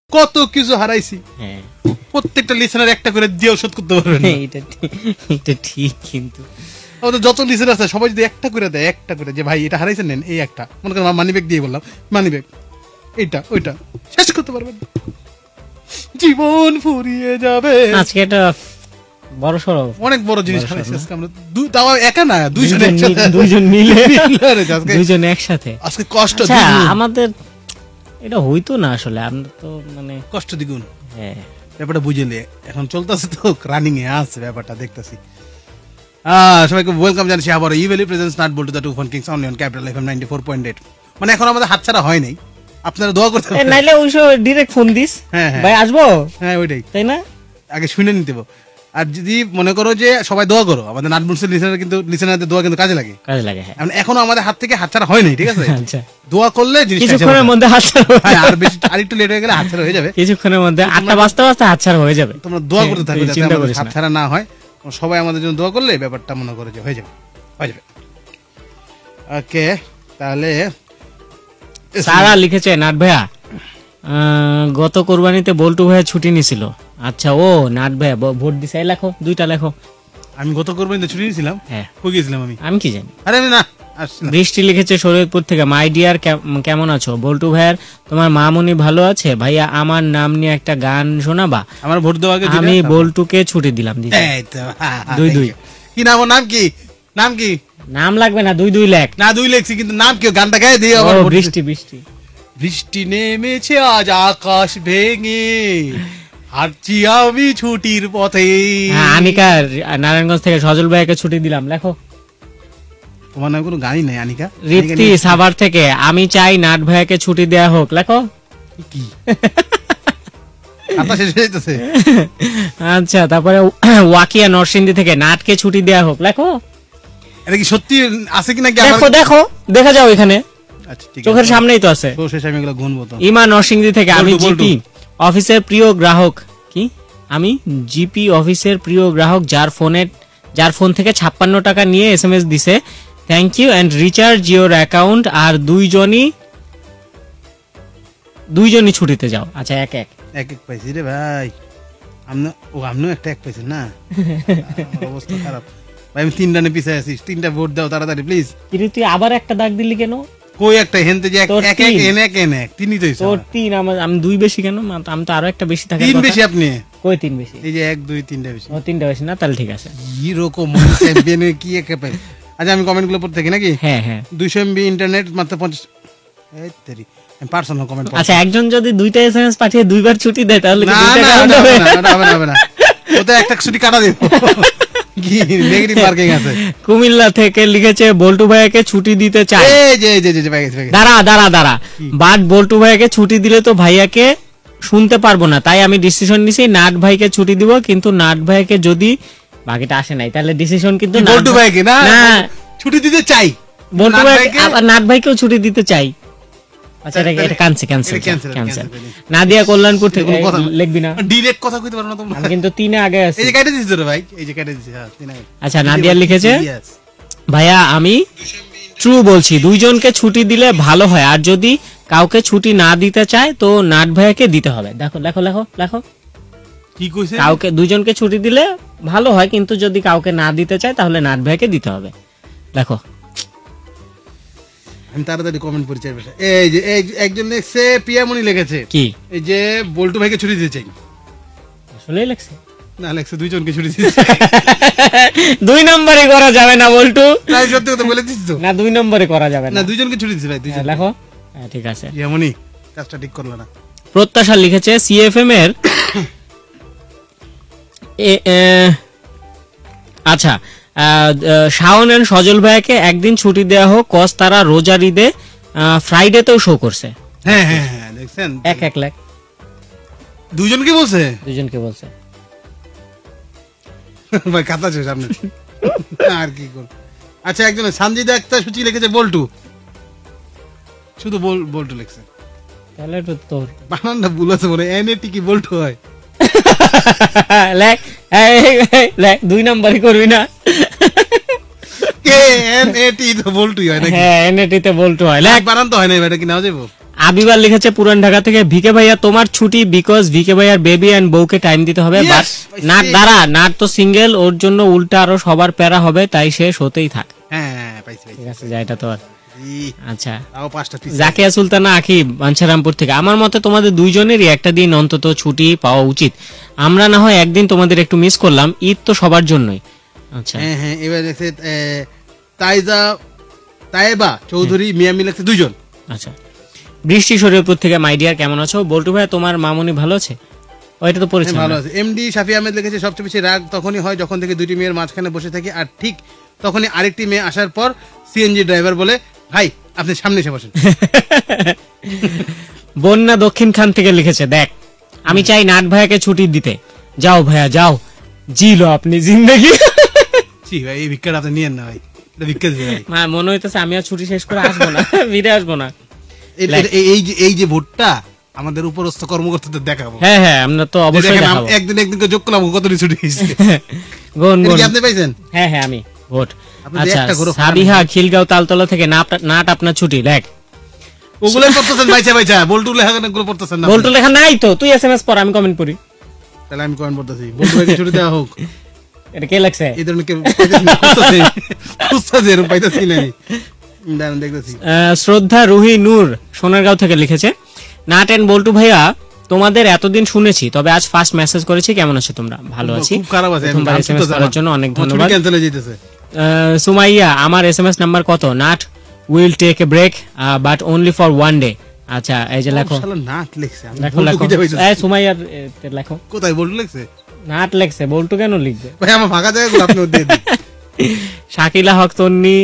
Speaker 3: কত কিছু হারাইছি,
Speaker 1: হ্যাঁ
Speaker 3: প্রত্যেকটা লিসেনার একটা করে দিয়েও শোধ করতে পারবেন না।
Speaker 1: এটা ঠিক, কিন্তু
Speaker 3: আমাদের যত লিসেনার আছে সবাই যদি একটা করে দেয়, একটা করে, যে ভাই এটা হারাইছেন নেন, এই একটা, মনে করেন মানি ব্যাগ দিয়ে বললাম, মানি ব্যাগ এইটা ওইটা, শেষ করতে পারবেন না। জীবন ফুরিয়ে যাবে।
Speaker 1: আজকে এটা বড় সড়ো
Speaker 3: অনেক বড় জিনিস হারাইছি আজকে আমরা, তাও একা না, দুইজন
Speaker 1: দুইজন একসাথে।
Speaker 3: আজকে কষ্ট
Speaker 1: আচ্ছা, আমাদের এটা হইতো না আসলে, আমরা তো মানে
Speaker 3: কষ্ট দ্বিগুণ।
Speaker 1: হ্যাঁ,
Speaker 3: ব্যাপারটা বুঝলে এখন চলতেছে তো, রানিং এ আছে ব্যাপারটা, দেখতেছি। সবাইকে ওয়েলকাম জানাচ্ছি আবার Evaly presents Nut Boltu the Toofan kings only on Capital FM 94.8। মানে এখন আমাদের হাতছাড়া হয় নাই, আপনারা দোয়া করতে হবে।
Speaker 1: নাইলে ওই ডিরেক্ট ফোন দিস,
Speaker 3: হ্যাঁ
Speaker 1: ভাই আসবো,
Speaker 3: হ্যাঁ ওইটাই,
Speaker 1: তাই না?
Speaker 3: আগে শুনে নিতে হবে। আর যদি মনে করো যে সবাই দোয়া করো, আমাদের নাটবুলসের লিসেনার কিন্তু, লিসেনারদের দোয়া কিন্তু কাজে লাগে,
Speaker 1: কাজে লাগে। হ্যাঁ,
Speaker 3: এখনো আমাদের হাত থেকে হাতছাড়া হয় নাই, ঠিক আছে?
Speaker 1: আচ্ছা,
Speaker 3: দোয়া করলে
Speaker 1: কিছুক্ষণের মধ্যে হাতছাড়া,
Speaker 3: আর বেশি আরেকটু লেট হয়ে গেলে হাতছাড়া হয়ে যাবে,
Speaker 1: কিছুক্ষণের মধ্যে 8টা বাজতে বাজতে হাতছাড়া হয়ে যাবে।
Speaker 3: তোমরা দোয়া করতে থাকবে যাতে
Speaker 1: চিন্তা
Speaker 3: আমাদের
Speaker 1: করিস না।
Speaker 3: হাতছাড়া না হয়। সবাই আমাদের জন্য দোয়া করলে ব্যাপারটা মনে করে যে হয়ে যাবে, হয়ে যাবে। ওকে, তাহলে
Speaker 1: সারা লিখেছে, নাট ভাইয়া গত কোরবানিতে বল্টু ভাইয়া ছুটি নিছিল। আচ্ছা, ও নাট ভাইয়া ভোট দিছে, লেখো, দুইটা লেখো।
Speaker 3: আমি গত কোরবানিতে ছুটি নিয়েছিলাম,
Speaker 1: হ্যাঁ,
Speaker 3: কই গেছিলাম আমি
Speaker 1: কি জানি।
Speaker 3: আরে আমি না আসছি না।
Speaker 1: বৃষ্টি লিখেছে শরীয়তপুর থেকে, মাই ডিয়ার কেমন আছো বল্টু ভাইয়ার, তোমার মামুনি ভালো আছে ভাইয়া, আমার নাম নিয়ে একটা গান শোনাবা?
Speaker 3: আমার ভোট দেওয়া আগে
Speaker 1: আমি বল্টুকে ছুটি দিলাম।
Speaker 3: এই তো,
Speaker 1: দুই দুই।
Speaker 3: কি নাম, ওর নাম কি, নাম কি?
Speaker 1: নাম লাগবে না, দুই দুই লেখ
Speaker 3: না, দুই লেখছি কিন্তু নাম কি, গানটা গায়ে দিয়ে আবার ভোট
Speaker 1: বৃষ্টি বৃষ্টি
Speaker 3: বৃষ্টি নেমেছে আজ আকাশ ভেঙে, হাঁটছি আমি ছুটির পথে।
Speaker 1: হ্যাঁ, আনিকা নারায়ণগঞ্জ থেকে, সজল ভাইয়াকে ছুটি দিলাম, লেখো।
Speaker 3: তোমার নাম কোনো গানই নাই আনিকা।
Speaker 1: রিপ্তি সাভার থেকে, আমি চাই নাট ভাইয়াকে ছুটি দেয়া হোক, লেখো।
Speaker 3: কি আপনার শেষ হয়ে যেতেছে।
Speaker 1: আচ্ছা, তারপরে ওয়াকিয়া নরসিংদী থেকে, নাটকে ছুটি দেয়া হোক, লেখো।
Speaker 3: এটা কি সত্যি আছে কি নাকি?
Speaker 1: দেখো দেখো, দেখা যাও এখানে,
Speaker 3: আচ্ছা ঠিক আছে,
Speaker 1: চোখের সামনেই তো আছে।
Speaker 3: তো শেষ আমি এগুলো গুনবো তো।
Speaker 1: ইমা নরসিংদী থেকে, আমি
Speaker 3: বল্টু, বল্টু।
Speaker 1: জিপি অফিসের প্রিয় গ্রাহক, কি আমি জিপি অফিসের প্রিয় গ্রাহক, যার ফোন থেকে 56 টাকা নিয়ে SMS দিছে, thank you and recharge your account. আর দুইজনই ছুটিতে যাও। আচ্ছা, এক এক
Speaker 3: এক এক পাইছি রে ভাই, আপনিও একটা এক পাইছেন না? আমার অবস্থা খারাপ ভাই, আমি 3 রানে পিছিয়ে আছি, 3টা ভোট দাও তাড়াতাড়ি প্লিজ।
Speaker 1: কিন্তু তুই আবার একটা দাগ দিলি কেন?
Speaker 3: কই একটা হেনতে যে এক
Speaker 1: তোর
Speaker 3: এক
Speaker 1: তিন।
Speaker 3: এনে এক এনে এক, তিনই তো হইছে
Speaker 1: তোর
Speaker 3: আমার।
Speaker 1: 3, আমি 2 বেশি কেন? আমি তো আরো একটা বেশি থাকে।
Speaker 3: 3 বেশি আপনি,
Speaker 1: কই 3 বেশি?
Speaker 3: এই যে 1 2 3টা বেশি।
Speaker 1: ও 3টা বেশি না, তাহলে ঠিক আছে।
Speaker 3: কি রকম চ্যাম্পিয়ন কি একে পাই। আচ্ছা, আমি কমেন্ট গুলো পড়তে থাকি নাকি?
Speaker 1: হ্যাঁ হ্যাঁ।
Speaker 3: 200 MB ইন্টারনেট মাত্র 50। এই তেরি, আমি পার্সোনাল কমেন্ট।
Speaker 1: আচ্ছা, একজন যদি 2টা SMS পাঠিয়ে 2বার ছুটি দেয় তাহলে কি
Speaker 3: না
Speaker 1: 2টা
Speaker 3: না,
Speaker 1: কাউন্ট হবে?
Speaker 3: হবে না। ওটা একটা ছুটি কাটা দেব। কি নেগেটিভ মার্কিং আছে।
Speaker 1: কুমিল্লা থেকে লিখেছে, বল্টু ভাইয়াকে ছুটি দিতে চাই।
Speaker 3: এই যে ভাই গেছে।
Speaker 1: দাঁড়া, বাট বল্টু ভাইয়াকে ছুটি দিলে তো ভাইয়াকে শুনতে পারবো না, তাই আমি ডিসিশন নিছি নাট ভাইকে ছুটি দিব। কিন্তু নাট ভাইকে যদি বাকিটা আসে নাই, তাহলে ডিসিশন কিন্তু
Speaker 3: বল্টু ভাইকে না
Speaker 1: না,
Speaker 3: ছুটি দিতে চাই,
Speaker 1: বল্টু ভাইকে আবার নাট ভাইকেও ছুটি দিতে চাই। আচ্ছা,
Speaker 3: তাহলে-
Speaker 1: এটা ক্যান্সেল
Speaker 3: এটা cancel।
Speaker 1: নাদিয়া কল্যাণপুর থেকে,
Speaker 3: কোনো কথা-
Speaker 1: লিখবি না,
Speaker 3: ডিরেক্ট কথা কইতে পারো না তোমরা।
Speaker 1: আমি কিন্তু 3 আগে আছি।
Speaker 3: এই যে কেটে দিছিস রে ভাই, এই যে কেটে দিছিস। হ্যাঁ, 3 আগে।
Speaker 1: আচ্ছা, নাদিয়া লিখেছে,
Speaker 3: Yes.
Speaker 1: ভাইয়া আমি ট্রু বলছি, দুইজনকে ছুটি দিলে ভালো হয়, আর যদি কাউকে ছুটি না দিতে চায় তো নাট ভাইয়াকে দিতে হবে। দেখো লেখো লেখো লেখো,
Speaker 3: কি কইছে?
Speaker 1: কাউকে দুইজনকে ছুটি দিলে ভালো হয়, কিন্তু যদি কাউকে না দিতে চায় তাহলে নাট ভাইয়াকে দিতে হবে। দেখো,
Speaker 3: আমি তাড়াতাড়ি কমেন্ট পড়ি চাই। এই যে একজন লিখছে, পিয়ামনি লিখেছে
Speaker 1: কি
Speaker 3: এই যে বল্টু ভাইকে ছুটি দিতে চাই।
Speaker 1: আসলে লেখছে
Speaker 3: না, লিখছে দুইজনকে ছুটি দিতে চাই।
Speaker 1: 2 নম্বরে করা যাবে না বল্টু,
Speaker 3: তাই সত্যি কথা বলে দিছিস তো?
Speaker 1: না 2 নম্বরে করা যাবে
Speaker 3: না,
Speaker 1: না।
Speaker 3: দুইজনকে ছুটি দিতে ভাই, দুইজন।
Speaker 1: হ্যাঁ, লেখো। হ্যাঁ, ঠিক আছে।
Speaker 3: পিয়ামনি কাজটা ঠিক করলো না।
Speaker 1: প্রত্যাশা লিখেছে, সিএফএম এর আচ্ছা, শাওন এন্ড সজল ভাইকে একদিন ছুটি দেওয়া হোক, কজ তারা রোজার ঈদে ফ্রাইডেতেও শো করছে।
Speaker 3: হ্যাঁ, দেখছেন?
Speaker 1: এক লাখ
Speaker 3: দুইজনকে বলছে
Speaker 1: দুজনকে বলছে।
Speaker 3: ভাই কাতা ছিল সামনে। আর কি করব। আচ্ছা, একজন সঞ্জিদা একটা সূচি লিখেছে বল্টু, শুধু বল্টু লিখছে।
Speaker 1: তাহলে তো তোর
Speaker 3: বানানটা ভুল আছে বলে, এনএটি কি বল্টু হয়?
Speaker 1: লেখ, 2 নম্বরই করবি না।
Speaker 3: কে এনএটি তো বল্টুই হয় নাকি?
Speaker 1: হ্যাঁ, এনএটিতে বল্টু হয়। লেখ,
Speaker 3: বানান তো হয় না, এটা কি নাও যাবো?
Speaker 1: আবিবার লিখেছে পুরান ঢাকা থেকে, ভিকে ভাইয়া তোমার ছুটি বিকজ ভিকে ভাইয়ার বেবি এন্ড বউকে টাইম দিতে হবে,
Speaker 3: Yes,
Speaker 1: বাট নাট দাঁড়া, নাট তো সিঙ্গেল, ওর জন্য উল্টা আরো সবার প্যারা হবে, তাই সে শোতেই থাক।
Speaker 3: হ্যাঁ পাইছি
Speaker 1: ঠিক আছে, যা এটা তো আর আচ্ছা।
Speaker 3: তাও 5টা পিস।
Speaker 1: জাকিয়া সুলতানা আখি বাঞ্ছারামপুর থেকে, আমার মতে তোমাদের দুইজনেরই একটা দিন অন্তত ছুটি পাওয়া উচিত, আমরা না হয় একদিন তোমাদের একটু মিস করলাম, ঈদ তো সবার জন্যই। আচ্ছা
Speaker 3: হ্যাঁ এবার দেখছে তাইবা চৌধুরী মিয়ামি লাগছে 2 জন।
Speaker 1: আচ্ছা, বৃষ্টি শরীয়তপুর থেকে, মাই ডিয়ার কেমন আছো? বল্টু ভাই তোমার মামুনি ভালো আছে? ওইটা তো পরিচয়
Speaker 3: ভালো আছে। এমডি শাফি আহমেদ লিখেছে সবচেয়ে বেশি রাগ তখনই হয় যখন থেকে দুইটি মেয়ের মাঝখানে বসে থাকি, আর ঠিক তখনই আরেকটি মেয়ে আসার পর সিএনজি ড্রাইভার বলে ভাই আপনি সামনে এসে বসেন।
Speaker 1: বন্যা দক্ষিণ খান থেকে লিখেছে, দেখ আমি চাই নাট ভাইয়াকে ছুটি দিতে, যাও ভাইয়া যাও, জিলো আপনি জিন্দগি।
Speaker 3: জি ভাই এই ভিক্ষাটা আপনি নিয়েন না ভাই, এটা ভিক্ষা দিবে ভাই।
Speaker 1: মনে হইতেছে আমি আর ছুটি শেষ করে আসবো না, ফিরে আসবো না।
Speaker 3: এই যে ভোটটা আমাদের উপরস্থ কর্মকর্তাদের দেখাবো।
Speaker 1: হ্যাঁ হ্যাঁ, আমরা তো অবশ্যই দেখাবো।
Speaker 3: একদিন করে যোগ করলাম কতটি ছুটি হয়েছে।
Speaker 1: গুন গুন,
Speaker 3: আপনি পাইছেন?
Speaker 1: হ্যাঁ হ্যাঁ আমি ভোট।
Speaker 3: আপনি
Speaker 1: আচ্ছা,
Speaker 3: একটা ঘুরো,
Speaker 1: সাবিহা খিলগাঁও তালতলা থেকে, নাট আপনার ছুটি, দেখ
Speaker 3: ওগুলোই পড়তেছেন বাইচা বল্টু লেখা গুলো পড়তেছেন না।
Speaker 1: বল্টু লেখা নাই তো, তুই এসএমএস পড়, আমি কমেন্ট পড়ি।
Speaker 3: তাহলে আমি কমেন্ট পড়তেছি, বল্টু ভাইকে ছুটি দেওয়া হোক।
Speaker 1: এটা কে লাগছে?
Speaker 3: এই ধরনের কেউ খুঁজতেছে এরকম পাইতেছি না আমি, দাঁড়ান দেখতেছি।
Speaker 1: শ্রদ্ধা রুহি নূর সোনারগাঁও থেকে লিখেছে, নাট এন্ড বল্টু ভাইয়া তোমাদের এতদিন শুনেছি, তবে আজ ফার্স্ট মেসেজ করেছি, কেমন আছো তোমরা? ভালো আছি,
Speaker 3: খুব খারাপ আছে,
Speaker 1: প্রথমবার এসএমএস করার জন্য অনেক ধন্যবাদ।
Speaker 3: ক্যান্সেল হয়ে যেতেছে।
Speaker 1: সুমাইয়া, আমার এসএমএস নাম্বার কত? Nut will take a break but only for one day. আচ্ছা এই যে লেখো,
Speaker 3: শালা নাট লিখছে, আমি
Speaker 1: লেখো
Speaker 3: বল্টু
Speaker 1: লেখো,
Speaker 3: খুঁজে পাইতেছি।
Speaker 1: এই সুমাইয়ার লেখো,
Speaker 3: কোথায় বল্টু লিখছে?
Speaker 1: নাট লেখছে, বল্টু কেন লিখবে
Speaker 3: ভাই? আমার ফাঁকা জায়গাগুলো আপনি দিয়ে দিন।
Speaker 1: শাকিলা হক তন্নি,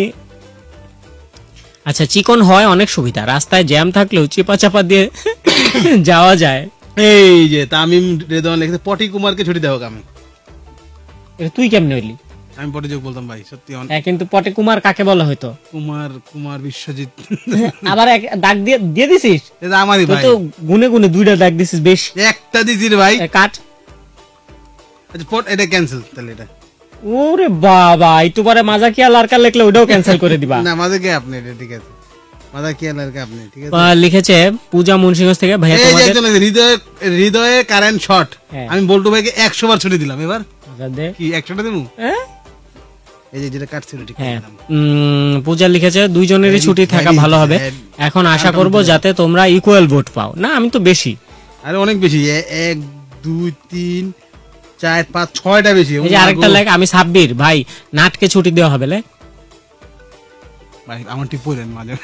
Speaker 1: আচ্ছা চিকন হয় অনেক সুবিধা, রাস্তায় জ্যাম থাকলেও চিপা চাপা দিয়ে যাওয়া যায়।
Speaker 3: এই যে তামিম রেদওয়ান লিখেছে পটি কুমারকে ছুটি দেওয়া হোক। আমি
Speaker 1: এটা তুই কেমনে হইলি?
Speaker 3: আমি পটি যোগ বলতাম ভাই, সত্যি
Speaker 1: হ্যাঁ, কিন্তু পটে কুমার কাকে বলা হয়তো?
Speaker 3: কুমার বিশ্বজিৎ।
Speaker 1: আবার দাগ দিয়ে দিছিস?
Speaker 3: এটা আমারই
Speaker 1: তুই
Speaker 3: ভাই,
Speaker 1: তো গুনে গুনে 2টা দাগ দিছিস, বেশ।
Speaker 3: একটা দিছি রে ভাই।
Speaker 1: কাট।
Speaker 3: আচ্ছা পট এটা ক্যান্সেল, তাহলে এটা
Speaker 1: ওরে বাবা, একটু পরে মাজাকিয়া লারকা লিখলে ওটাও ক্যান্সেল করে দিবা।
Speaker 3: না মাঝে আপনি, এটা ঠিক আছে, মাঝে কি লারকা আপনি, ঠিক আছে।
Speaker 1: লিখেছে পূজা মুন্সিগঞ্জ থেকে, ভাইয়া
Speaker 3: এই যে
Speaker 1: তোমাদের
Speaker 3: একজন হৃদয়ে কারেন্ট শট, আমি বল্টু ভাইকে 100 বার ছুটি দিলাম, এবার কি 100টা দেবো? এই যে যেটা কাটছিল ঠিক
Speaker 1: হ্যাঁ, পূজা লিখেছে দুইজনেরই ছুটি থাকা ভালো হবে, এখন আশা করব যাতে তোমরা ইকুয়াল ভোট পাও। না আমি তো বেশি,
Speaker 3: আরে অনেক বেশি, 1 2 3 4 5 6টা বেশি।
Speaker 1: এই যে আরেকটা লেখ, আমি সাব্বির ভাই, নাটকে ছুটি দেওয়া হবে লে
Speaker 3: ভাই, আমার টিপ পড়েন মাঝে।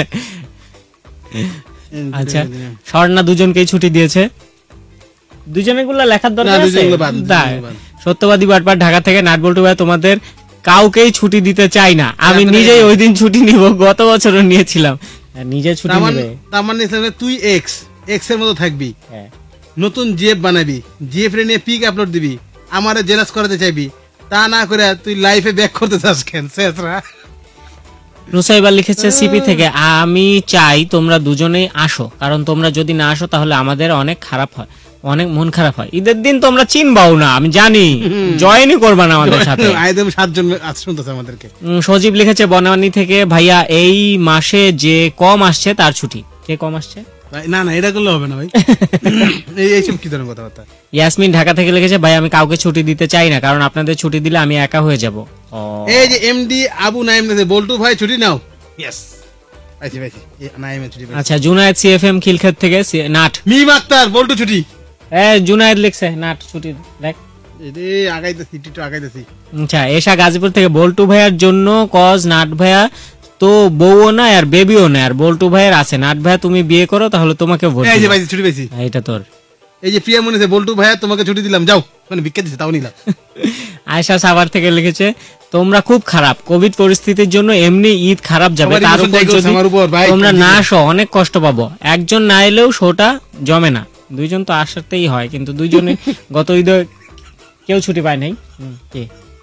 Speaker 1: আচ্ছা, স্বর্ণা দুজনকেই ছুটি দিয়েছে, দুজনে গুলা লেখার দরকার আছে? সত্যবাদী বাটপার ঢাকা থেকে, নাট বল্টু ভাই তোমাদের কাউকেই ছুটি দিতে চাই না, আমি নিজেই ওই দিন ছুটি নিব, গত বছরও নিয়েছিলাম। নিজে ছুটি নেবে
Speaker 3: তার মানে তুই এক্স এর মতো থাকবি, নতুন জিএফ বানাবি, জিএফ রে নিয়ে পিক আপলোড দিবি, আমারে জেলাস করাতে চাইবি, তা না করে তুই লাইফে ব্যাক করতে চাস কেন? শেষরা
Speaker 1: নুসাইবা লিখেছে সিপি থেকে, আমি চাই তোমরা দুজনেই আসো, কারণ তোমরা যদি না আসো তাহলে আমাদের অনেক খারাপ হয়, অনেক মন খারাপ হয়। ঈদের দিন তোমরা চিনবাও না, আমি জানি, জয়েনই করবা না আমাদের সাথে।
Speaker 3: আইদম 7 জন শুনতেছে আমাদেরকে।
Speaker 1: সজীব লিখেছে বনানী থেকে, ভাইয়া এই মাসে যে কম আসছে তার ছুটি। কে কম আসছে?
Speaker 3: না না এটা করলে হবে না ভাই, এইসব কি ধরনের কথাবার্তা।
Speaker 1: ইয়াসমিন ঢাকা থেকে লিখেছে, ভাই আমি কাউকে ছুটি দিতে চাই না, কারণ আপনাদের ছুটি দিলে আমি একা হয়ে যাব।
Speaker 3: এই যে এমডি আবু নাইম লিখেছে, বল্টু ভাই ছুটি নাও। ইয়েস আইছি ভাই, নাইম ছুটি।
Speaker 1: আচ্ছা, জুনায়েদ সিএফএম খিলক্ষেত থেকে, নাট
Speaker 3: মিম আক্তার বল্টু ছুটি।
Speaker 1: জুনায়েদ লিখছে নাট ছুটি দেখ,
Speaker 3: আগাইতেছি একটু আগাইতেছি।
Speaker 1: আচ্ছা, এশা গাজীপুর থেকে, বল্টু ভাইয়ার জন্য কজ নাট ভাইয়া তো বউও না আর বেবিও না, আর বল্টু ভাইয়ের আছে, নাট ভাইয়া তুমি বিয়ে করো তাহলে তোমাকে ভোট
Speaker 3: এই যে ভাই ছুটি পেয়েছি,
Speaker 1: এটা তোর।
Speaker 3: এই যে প্রিয়া মনে আছে, বল্টু ভাইয়া তোমাকে ছুটি দিলাম, যাও, মানে ভিক্ষা দিছে তাও নিলাম।
Speaker 1: আয়েশা সাভার থেকে লিখেছে, তোমরা খুব খারাপ, কোভিড পরিস্থিতির জন্য এমনি ঈদ খারাপ যাবে, তার উপর যদি তোমরা না আসো অনেক কষ্ট পাবো, একজন না এলেও শোটা জমে না, দুইজন তো আসাতেই হয়, কিন্তু দুইজনে গত ঈদে কেউ ছুটি পায় নাই। কে?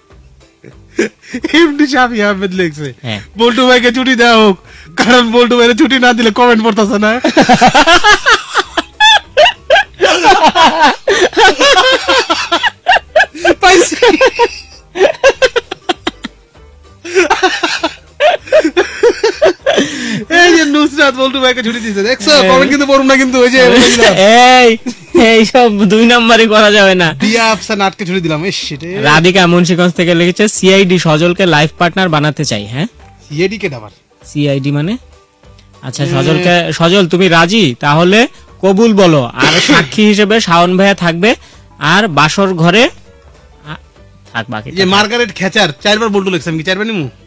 Speaker 3: এমডি শাফি আহমেদ লিখছে, বল্টু ভাইকে ছুটি দেওয়া হোক, কারণ বল্টু ভাইকে ছুটি না দিলে কমেন্ট পড়তেছে না। পাইছি। এই যে নুসরাত বল্টু ভাইকে ছুটি দিয়েছে, দেখছো কমেন্ট কিন্তু পড়ুন না কিন্তু, ওই যে
Speaker 1: এই সব 2 নাম্বারই করা যাবে না।
Speaker 3: দিয়া আফসান আটকে ছুটি দিলাম। এস সেটা
Speaker 1: রাধিকা মুন্সিগঞ্জ থেকে লিখেছে সিআইডি সজলকে লাইফ পার্টনার বানাতে চাই। হ্যাঁ,
Speaker 3: সিএডি কে আবার
Speaker 1: সিআইডি মানে আচ্ছা, সজল তুমি রাজি? তাহলে কবুল বলো। আর সাক্ষী হিসেবে শাওন ভাইয়া থাকবে, আর বাসর ঘরে থাক বাকি।
Speaker 3: যে মার্গারেট খেচার 4 বার বল্টু লিখছে, আমি কি 4 বার নিমু?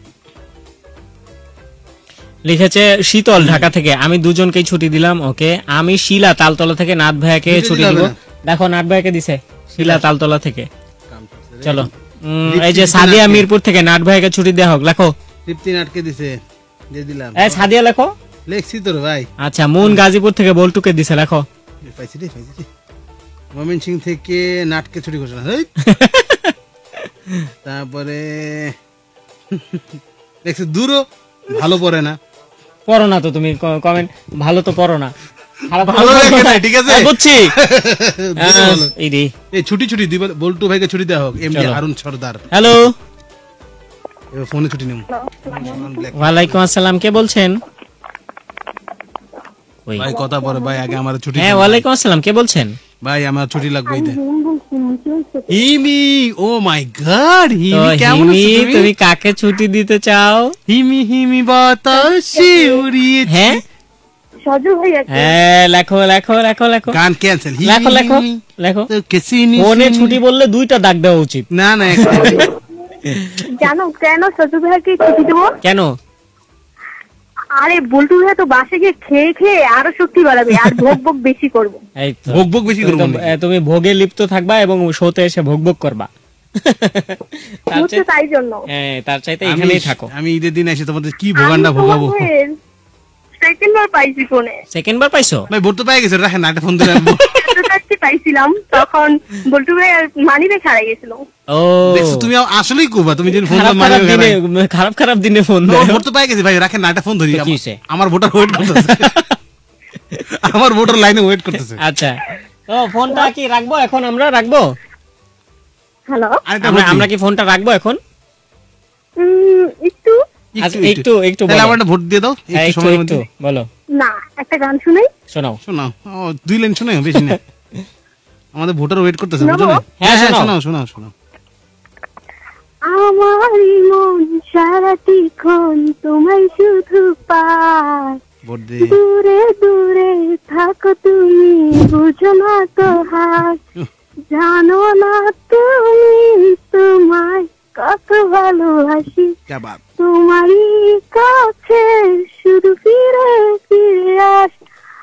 Speaker 1: লিখেছে শীতল ঢাকা থেকে, আমি দুজনকেই ছুটি দিলাম। ওকে, আমি শিলা তালতলা থেকে নাথ ভাইয়াকে ছুটি দিব। দেখো নাথ ভাইয়াকে দিছে শিলা তালতলা থেকে। চলো, এই যে সাদিয়া মিরপুর থেকে নাথ ভাইয়াকে ছুটি দেওয়া হোক। লেখো
Speaker 3: তৃপ্তি আটকে দিছে, দিয়ে দিলাম।
Speaker 1: এই সাদিয়া লেখো।
Speaker 3: লেখছি তোর ভাই।
Speaker 1: আচ্ছা, মুন গাজীপুর থেকে বল্টুকে দিছে, লেখো।
Speaker 3: পাইছি রে। মমিন সিং থেকে নাটকে ছুটি ঘোষণা। তারপরে দেখছি দূরও ভালো পড়ে না।
Speaker 1: পড়ো না তো তুমি কমেন্ট, ভালো তো পড়ো না,
Speaker 3: ভালো লাগে না, ঠিক আছে
Speaker 1: বুঝছি।
Speaker 3: এই ছুটি দুইবার বল্টু ভাইকে ছুটি দেওয়া হোক। এমডি হারুন সরদার।
Speaker 1: হ্যালো,
Speaker 3: এবার ফোনে ছুটি নেব।
Speaker 1: ওয়ালাইকুম আসসালাম, কে বলছেন?
Speaker 3: ভাই কথা পরে ভাই, আগে আমার ছুটি।
Speaker 1: হ্যাঁ, ওয়ালাইকুম আসসালাম, কে বলছেন?
Speaker 3: ভাই আমার ছুটি লাগবে। হিমি, ও মাই গড, হিমি কেমন আছো তুমি?
Speaker 1: তুমি কাকে ছুটি দিতে চাও?
Speaker 3: হিমি বাতাসে উড়িয়ে।
Speaker 1: হ্যাঁ
Speaker 2: সজল ভাইয়া
Speaker 1: হ্যাঁ, লেখো।
Speaker 3: গান ক্যান্সেল।
Speaker 1: লেখো। ফোনে ছুটি বললে 2টা দাগ দেওয়া উচিত।
Speaker 3: না
Speaker 2: জানো কেন সজল ভাইয়াকে ছুটি দেবো?
Speaker 1: কেন?
Speaker 2: আরে বল্টু ভাইয়া তো বাসে গিয়ে খেয়ে আরো শক্তি বাড়াবে, আর ভোগ বেশি করবো।
Speaker 1: এই তো
Speaker 3: ভোগ বেশি করবো।
Speaker 1: তুমি ভোগে লিপ্ত থাকবা এবং শোতে এসে ভোগ করবা।
Speaker 2: তাই জন্য
Speaker 1: হ্যাঁ, তার চাইতে এখানেই থাকো।
Speaker 3: আমি ঈদের দিন এসে তোমাদের কি ভোগান্ডা ভোগাবো।
Speaker 2: সেকেন্ড বার পাইছি ফোনে।
Speaker 1: সেকেন্ড বার পাইছো?
Speaker 3: ভাই ভোট তো পাই গেছে, রাখেন একটা ফোন দিলাম।
Speaker 2: পাইছিলাম তখন বল্টু ভাই আর মানিব্যাগ হারিয়ে গেছিল।
Speaker 1: ও
Speaker 3: দেখছো, তুমি আসলেই কোবা, তুমি যেন ফোন
Speaker 1: খারাপ দিনে ফোন দাও।
Speaker 3: ভোট তো পাই গেছে ভাই, রাখেন একটা ফোন ধরি।
Speaker 1: কি হইছে?
Speaker 3: আমার ভোটার ওয়েট করতেছে, আমার ভোটার লাইনে ওয়েট করতেছে।
Speaker 1: আচ্ছা, তো ফোনটা কি রাখবো এখন? আমরা রাখবো।
Speaker 2: হ্যালো,
Speaker 1: আমরা কি ফোনটা রাখবো এখন? একটু
Speaker 3: তাহলে আমার ভোট দিয়ে দাও একটু সময়ের মধ্যে।
Speaker 1: বলো
Speaker 2: না, একটা গান শুনাই।
Speaker 1: শোনাও।
Speaker 3: ও 2 লাইন শোনাও, বেশি না। আমাদের ভোটার ওয়েট করতেছে, বুঝছো না?
Speaker 1: হ্যাঁ,
Speaker 3: শোনাও।
Speaker 2: আমার মন সারাক্ষণ তোমায় শুধু পায়, দূরে দূরে থাকো তুমি, বুঝো না তো হায়, জানো না তুমি তোমায় কত ভালোবাসি, তোমারই কাছে শুধু ফিরে আস।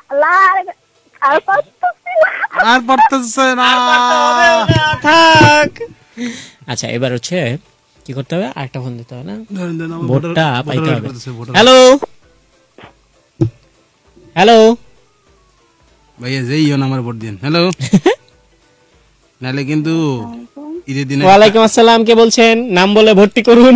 Speaker 3: আর পারতেছে না,
Speaker 1: থাক। আচ্ছা, এবার হচ্ছে কি করতে হবে? আরেকটা ফোন দিতে হবে না? ভোটটা পাইতে হবে। হ্যালো
Speaker 3: ভাইয়া, যেইও না আমার ভোট দিন। হ্যালো, নালে কিন্তু ঈদের দিনে।
Speaker 1: ওয়ালাইকুম আসসালাম, কে বলছেন? নাম বলে ভর্তি করুন।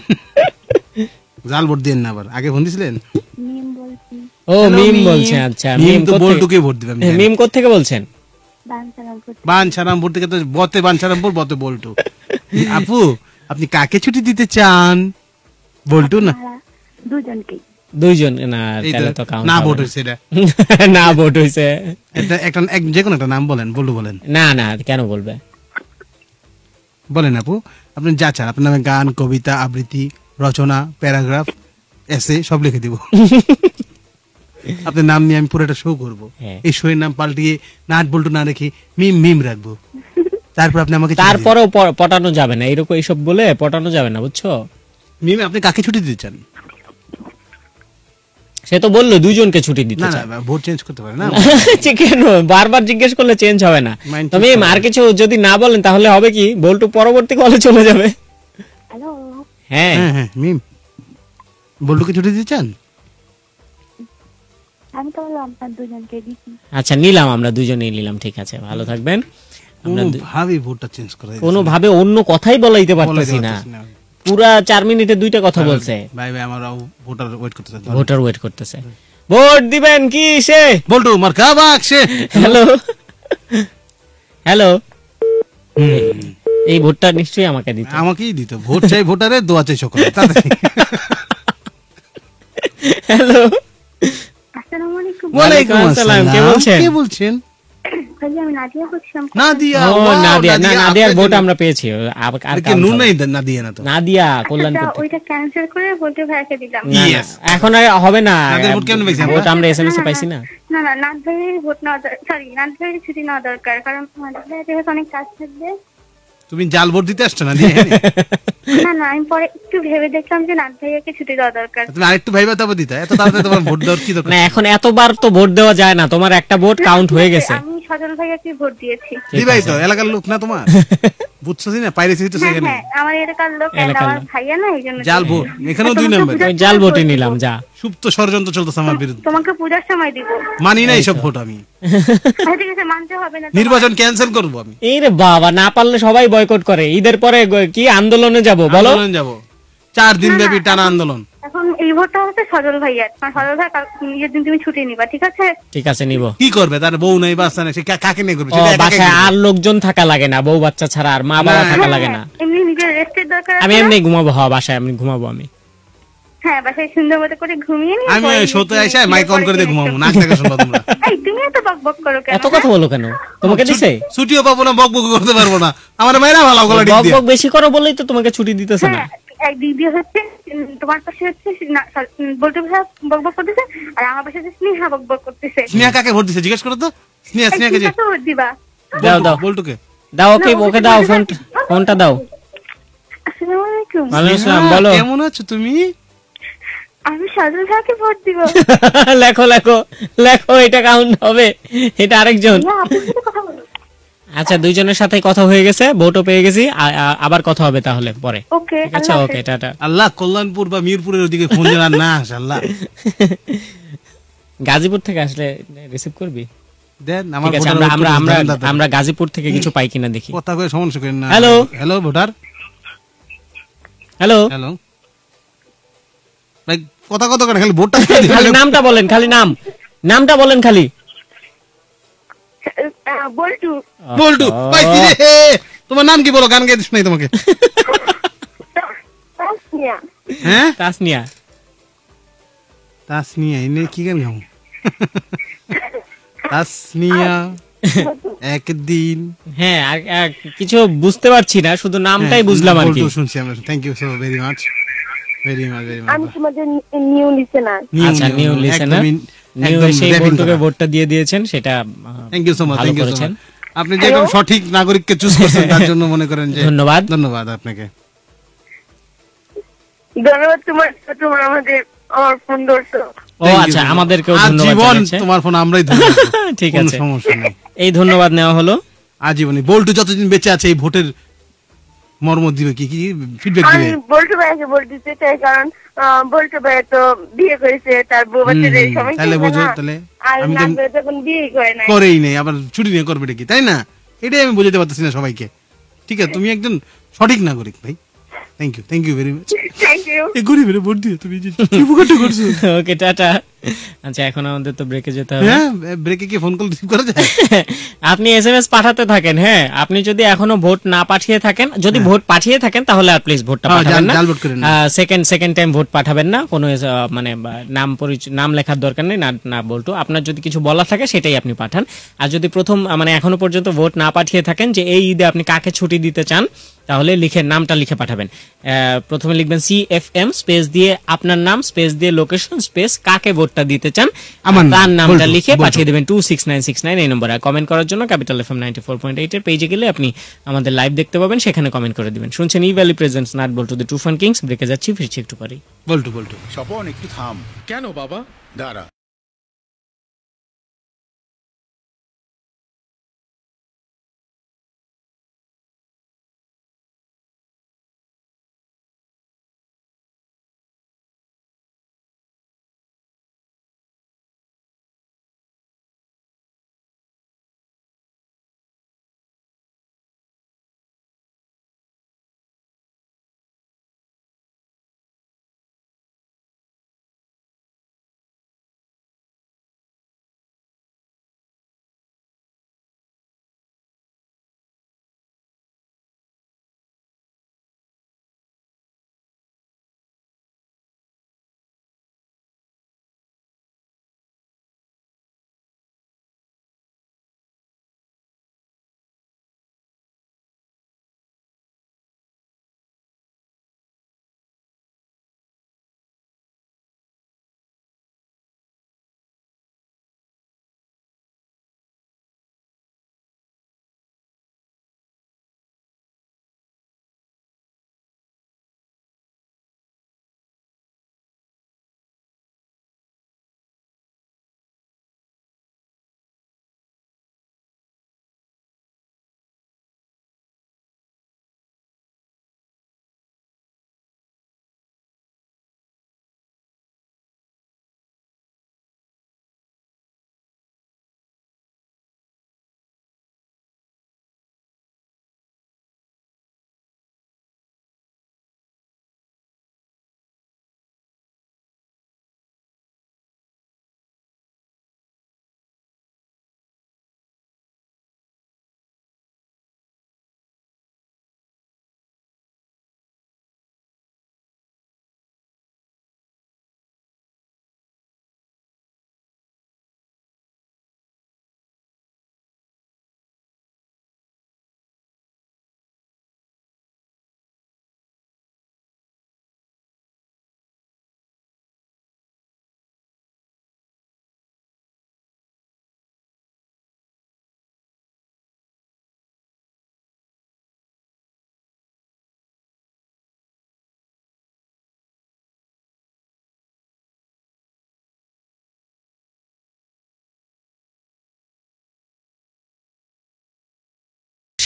Speaker 3: জাল ভোট দিন না, আবার আগে ফোন দিছিলেন।
Speaker 1: ও মিম বলছে। আচ্ছা, মিম তো
Speaker 3: বল্টুকে ভোট দিবেন।
Speaker 1: মিম কোথা থেকে বলছেন?
Speaker 3: বাঞ্ছারামপুর থেকে। তো বতে বাঞ্ছারামপুর, বতে বল্টু। আপু, আপনি কাকে ছুটি দিতে চান? বল্টু না
Speaker 1: দুইজন? না, তাহলে তো কাউন্ট
Speaker 3: না, ভোট হইছে এটা।
Speaker 1: না, ভোট হইছে।
Speaker 3: এটা একটা যে কোনো একটা নাম বলেন, বল্টু বলেন।
Speaker 1: না, কেন বলবে?
Speaker 3: বলেন আপু, আপনি যা চান। আপনার নামে গান, কবিতা, আবৃত্তি, রচনা, প্যারাগ্রাফ, এসে সব লিখে দিব। আপনার নাম নিয়ে আমি পুরো একটা শো করবো। এই শো এর নাম পাল্টিয়ে নাট বল্টু না রেখে মিম রাখবো। তারপর আপনি আমাকে,
Speaker 1: তারপরেও পটানো যাবে না, এরকম এইসব বলে পটানো যাবে না, বুঝছো?
Speaker 3: মিম, আপনি কাকে ছুটি দিতে চান?
Speaker 1: সে তো বললো 2জনকে ছুটি দিতে চায়।
Speaker 3: না, ভোট চেঞ্জ করতে পারে না।
Speaker 1: কেন বারবার জিজ্ঞেস করলে চেঞ্জ হবে না? তুমি আর কিছু যদি না বলেন তাহলে হবে কি, বল্টু পরবর্তী কলে চলে যাবে। হ্যাঁ,
Speaker 3: মিম, বল্টুকে ছুটি দিতে চান?
Speaker 2: আমি তো বললাম আপনার দুজনকে দিছি।
Speaker 1: আচ্ছা, নিলাম, আমরা 2জনেই নিলাম। ঠিক আছে, ভালো থাকবেন।
Speaker 3: আমরা ভাবে ভোটটা চেঞ্জ করা,
Speaker 1: কোনো ভাবে অন্য কথাই বলাইতে পারতেছি না। পুরা 4 মিনিটে 2টা কথা বলছে।
Speaker 3: ভাই আমার ভোটার ওয়েট করতেছে।
Speaker 1: ভোট দিবেন কি সে?
Speaker 3: বল্টু মার্কাবা আকছে।
Speaker 1: হ্যালো, এই ভোটটা নিশ্চয়ই আমাকে দিত।
Speaker 3: আমাকেই দিত। ভোট চাই ভোটারে, দোয়া চাই সকলে।
Speaker 1: হ্যালো, ওয়ালাইকুম আসসালাম, কে বলছেন?
Speaker 3: কে বলছেন?
Speaker 2: ভাইয়া আমি নাদিয়া বলছিলাম।
Speaker 3: নাদিয়া।
Speaker 1: ও
Speaker 3: wow,
Speaker 1: নাদিয়া, না নাদিয়ার ভোট
Speaker 3: আপনার
Speaker 1: আমরা পেয়েছি। আর
Speaker 3: কি নূর নাই? নাদিয়া না তো।
Speaker 1: নাদিয়া কল্যাণপুর থেকে।
Speaker 2: ওইটা ক্যান্সেল করে বলতে ভাইয়াকে দিলাম।
Speaker 1: না, না,
Speaker 3: Yes.
Speaker 1: এখন আর হবে না।
Speaker 3: নাদিয়ার ভোট কেমনে পাইছি আমরা?
Speaker 1: ভোট আমরা এসএমএস এ পাইছি না।
Speaker 2: না না নাথ ভাইয়ের ভোট নেওয়া সরি নাথ ভাইয়ের ছুটি নেওয়া দরকার, কারণ নাথ ভাইয়ের যেহেতু অনেক কাজ থাকবে।
Speaker 3: তুমি জাল ভোট দিতে আসছো না দিয়ে?
Speaker 2: না না আমি পরে একটু ভেবে দেখলাম যে নাথ ভাইয়াকে ছুটি দেওয়া দরকার।
Speaker 3: তুমি আরেকটু ভাইবা তারপর দিতে, এত তাড়াতাড়ি তোমার ভোট দেওয়ার কি দরকার?
Speaker 1: না এখন এতবার তো ভোট দেওয়া যায় না, তোমার একটা ভোট কাউন্ট হয়ে গেছে।
Speaker 2: আমি সজল ভাইয়াকে ভোট দিয়েছি।
Speaker 3: দিবাই তো, এলাকার লোক না তোমার, বুঝছো না? পাইরেছি হইতেছে
Speaker 2: হ্যাঁ
Speaker 3: এখানে
Speaker 2: হ্যাঁ আমার এলাকার লোক,
Speaker 1: এলাকার
Speaker 2: আমার
Speaker 1: লোক।
Speaker 2: ভাইয়া না এই জন্য।
Speaker 3: জাল ভোট, এখানেও 2 নাম্বার।
Speaker 1: ওই জাল ভোটই নিলাম, যা।
Speaker 3: সুপ্ত ষড়যন্ত্র চলতেছে আমার বিরুদ্ধে।
Speaker 2: তোমাকে পূজার সময় দিব।
Speaker 3: মানি না এইসব ভোট আমি।
Speaker 2: আচ্ছা, ঠিক আছে মানতে হবে না।
Speaker 3: নির্বাচন ক্যান্সেল করবো আমি।
Speaker 1: এই রে বাবা, না পারলে সবাই বয়কট করে। ঈদের পরে কি আন্দোলনে যাব বলো?
Speaker 3: আন্দোলন যাবো, 4 দিন ব্যাপী টানা আন্দোলন।
Speaker 2: এখন এই ভোটটা হচ্ছে সজল ভাইয়ার, সজল ভাই নিজের দিন তুমি ছুটি নিবা, ঠিক আছে?
Speaker 1: ঠিক আছে, নিব।
Speaker 3: কি করবে? তার বউ নাই, বাচ্চা নাই, সে কাকে নিয়ে করবে?
Speaker 1: ও,
Speaker 3: সেটা একা একাই
Speaker 1: বাসায়
Speaker 3: করবে।
Speaker 1: আর লোকজন থাকা লাগে না, বউ বাচ্চা ছাড়া আর মা বাবা থাকা লাগে না।
Speaker 2: এমনি নিজের রেস্টের দরকার আছে
Speaker 1: আমি
Speaker 2: না?
Speaker 1: এমনি ঘুমাবো, হ্যাঁ বাসায় আমি ঘুমাবো। আমি
Speaker 2: হ্যাঁ বাসায় সুন্দর মতো করে ঘুমিয়ে নিয়ে
Speaker 3: আমি
Speaker 2: পরে
Speaker 3: শোতে
Speaker 2: নিজে
Speaker 3: আইসা মাইক অন করে দিয়ে ঘুমাবো, নাক টাকা শুনবো তোমরা।
Speaker 2: এই তুমি এত বকবক করো কেন?
Speaker 1: এত কথা বলো কেন? তোমাকে দিছে?
Speaker 3: ছুটিও পাবো না, বক বক করতে পারবো না, আমার মায়েরা ভালো গলা
Speaker 1: বক
Speaker 3: দিয়ে।
Speaker 1: বক বেশি করো বলেই তো তোমাকে ছুটি দিতেছে না।
Speaker 2: হ্যাঁ এক দিদি হচ্ছে তোমার পাশে হচ্ছে বলতে ভাইয়া বকবক করতেছে, আর আমার পাশে হচ্ছে স্নেহা বকবক করতেছে।
Speaker 3: স্নেহা কাকে ভোট দিছে জিজ্ঞেস করো তো। স্নেহাকে যে
Speaker 2: তো ভোট দিবা।
Speaker 1: দাও দাও,
Speaker 3: বলটুকে
Speaker 1: দাও, ওকে ওকে দাও, ফোনটা দাও।
Speaker 2: আসসালামু আলাইকুম।
Speaker 1: ওয়ালাইকুম আসসালাম, বলো।
Speaker 3: কেমন আছো তুমি?
Speaker 2: আমি সজল ভাইয়াকে ভোট দিব।
Speaker 1: লেখো লেখো লেখো, এটা কাউন্ট হবে, এটা আরেকজন।
Speaker 2: ভাইয়া আপনার সাথে কথা বলো।
Speaker 1: আচ্ছা, দুইজনের সাথে কথা হয়ে গেছে, ভোটও পেয়ে গেছি, আবার কথা হবে তাহলে পরে।
Speaker 2: ওকে
Speaker 1: ঠিক আছে, ওকে, টাটা।
Speaker 3: আল্লাহ কল্যাণপুর বা মিরপুরের ওদিকে ফোন যেন আর না আসে আল্লাহ।
Speaker 1: গাজীপুর থেকে আসলে রিসিভ করবি?
Speaker 3: দেন আমার
Speaker 1: ঠিক আছে,
Speaker 3: ভোটার
Speaker 1: আমরা আমরা
Speaker 3: ভোট
Speaker 1: আমরা
Speaker 3: দেন,
Speaker 1: আমরা গাজীপুর থেকে কিছু পাই কিনা দেখি।
Speaker 3: কথা কয়ে সমস্যা করেন না।
Speaker 1: Hello.
Speaker 3: Hello voter.
Speaker 1: Hello,
Speaker 3: hello ভাই, কথা কত করে খালি ভোটটা দিয়ে দিন।
Speaker 1: খালি নামটা বলেন, খালি নামটা বলেন খালি।
Speaker 2: বলটু।
Speaker 3: বলটু পাইছি রে। তোমার নাম কি বলো? গান গাইতে শোনাই তোমাকে।
Speaker 2: তাসনিয়া।
Speaker 3: হ্যাঁ
Speaker 1: তাসনিয়া।
Speaker 3: তাসনিয়া, এনে কি গান গাও? তাসনিয়া একদিন।
Speaker 1: হ্যাঁ, আর কিছু বুঝতে পারছি না, শুধু নামটাই বুঝলাম আর কি।
Speaker 3: বলটু শুনছি আমরা। Thank you so very much, very much, very much.
Speaker 2: আমি তোমাদের নিউ লিসেনার।
Speaker 1: আচ্ছা, নিউ লিসেনার, নিউ সেই বন্ধুকে ভোটটা দিয়ে দিয়েছেন, সেটা
Speaker 3: থ্যাংক ইউ সো মাচ,
Speaker 1: ভালো
Speaker 3: থ্যাংক ইউ সো
Speaker 1: করেছেন।
Speaker 3: মাচ। আপনি যে একদম সঠিক নাগরিককে চুজ করছেন, তার জন্য মনে করেন যে
Speaker 1: ধন্যবাদ।
Speaker 3: ধন্যবাদ আপনাকে।
Speaker 2: ধন্যবাদ তোমার আমাদের আমার ফোন ধরছো।
Speaker 1: ও আচ্ছা, আমাদেরকেও ধন্যবাদ
Speaker 3: আজীবন
Speaker 1: জানাচ্ছে।
Speaker 3: তোমার ফোন আমরাই ধন্যবাদ দেব।
Speaker 1: ঠিক
Speaker 3: কোনো
Speaker 1: আছে,
Speaker 3: সমস্যা নেই।
Speaker 1: এই ধন্যবাদ নেওয়া হলো।
Speaker 3: আজীবনই বল্টু যতদিন বেঁচে আছে এই ভোটের মর্ম দিবে, কি কি ফিডব্যাক
Speaker 2: আমি
Speaker 3: দিবে?
Speaker 2: বলতে ভাইয়াকে ভোট দিতে চাই, কারণ বলতে ভাইয়া তো বিয়ে করেছে, তার বউ বাচ্চাদের সময়
Speaker 3: তাহলে
Speaker 2: ছিল
Speaker 3: বোঝো,
Speaker 2: না।
Speaker 3: তাহলে
Speaker 2: আর
Speaker 3: আমি
Speaker 2: নাচ ভাইয়া তখন বিয়েই করে নাই।
Speaker 3: করেই নেই, আবার ছুটি নিয়ে করবে কি, তাই না? এটাই আমি বোঝাতে পারতেছি না সবাইকে। ঠিক আছে, তুমি একজন সঠিক নাগরিক ভাই। Thank you very much.
Speaker 2: Thank you.
Speaker 3: এই গরিবের ভোট দিয়ে তুমি যে কি উপকারটা করছো।
Speaker 1: Okay, tata. আচ্ছা, এখন আমাদের তো ব্রেকে যেতে হবে।
Speaker 3: হ্যাঁ, ব্রেকে কি ফোন কল রিসিভ করা যায়?
Speaker 1: আপনি এসএমএস পাঠাতে থাকেন। হ্যাঁ, আপনি যদি এখনো ভোট না পাঠিয়ে থাকেন, যদি ভোট পাঠিয়ে থাকেন তাহলে আর প্লিজ ভোটটা
Speaker 3: হ্যাঁ,
Speaker 1: পাঠাবেন না।
Speaker 3: জাল ভোট করেন না।
Speaker 1: সেকেন্ড টাইম ভোট পাঠাবেন না, কোনো মানে নাম লেখার দরকার নেই। না বলতো, আপনার যদি কিছু বলা থাকে সেটাই আপনি পাঠান। আর যদি প্রথম মানে এখনো পর্যন্ত ভোট না পাঠিয়ে থাকেন যে এই ঈদে আপনি কাকে ছুটি দিতে চান, তাহলে নামটা লিখে পাঠাবেন। প্রথমে লিখবেন CFM স্পেস দিয়ে আপনার নাম স্পেস দিয়ে লোকেশন স্পেস কাকে ভোটটা দিতে চান,
Speaker 3: আমার নাম,
Speaker 1: তার নামটা
Speaker 3: বলটু,
Speaker 1: লিখে
Speaker 3: বলটু।
Speaker 1: পাঠিয়ে দেবেন 26969 এই নম্বরে। কমেন্ট করার জন্য ক্যাপিটাল FM 94.8 এর পেজে গেলে আপনি আমাদের লাইভ দেখতে পাবেন, সেখানে কমেন্ট করে দিবেন। শুনছেন ই valley presents nut Boltu the two fun kings. ব্রেকে যাচ্ছি, ফিরছি একটু পরেই।
Speaker 3: বল্টু
Speaker 6: স্বপন একটু থাম।
Speaker 7: কেন বাবা?
Speaker 6: দাঁড়া।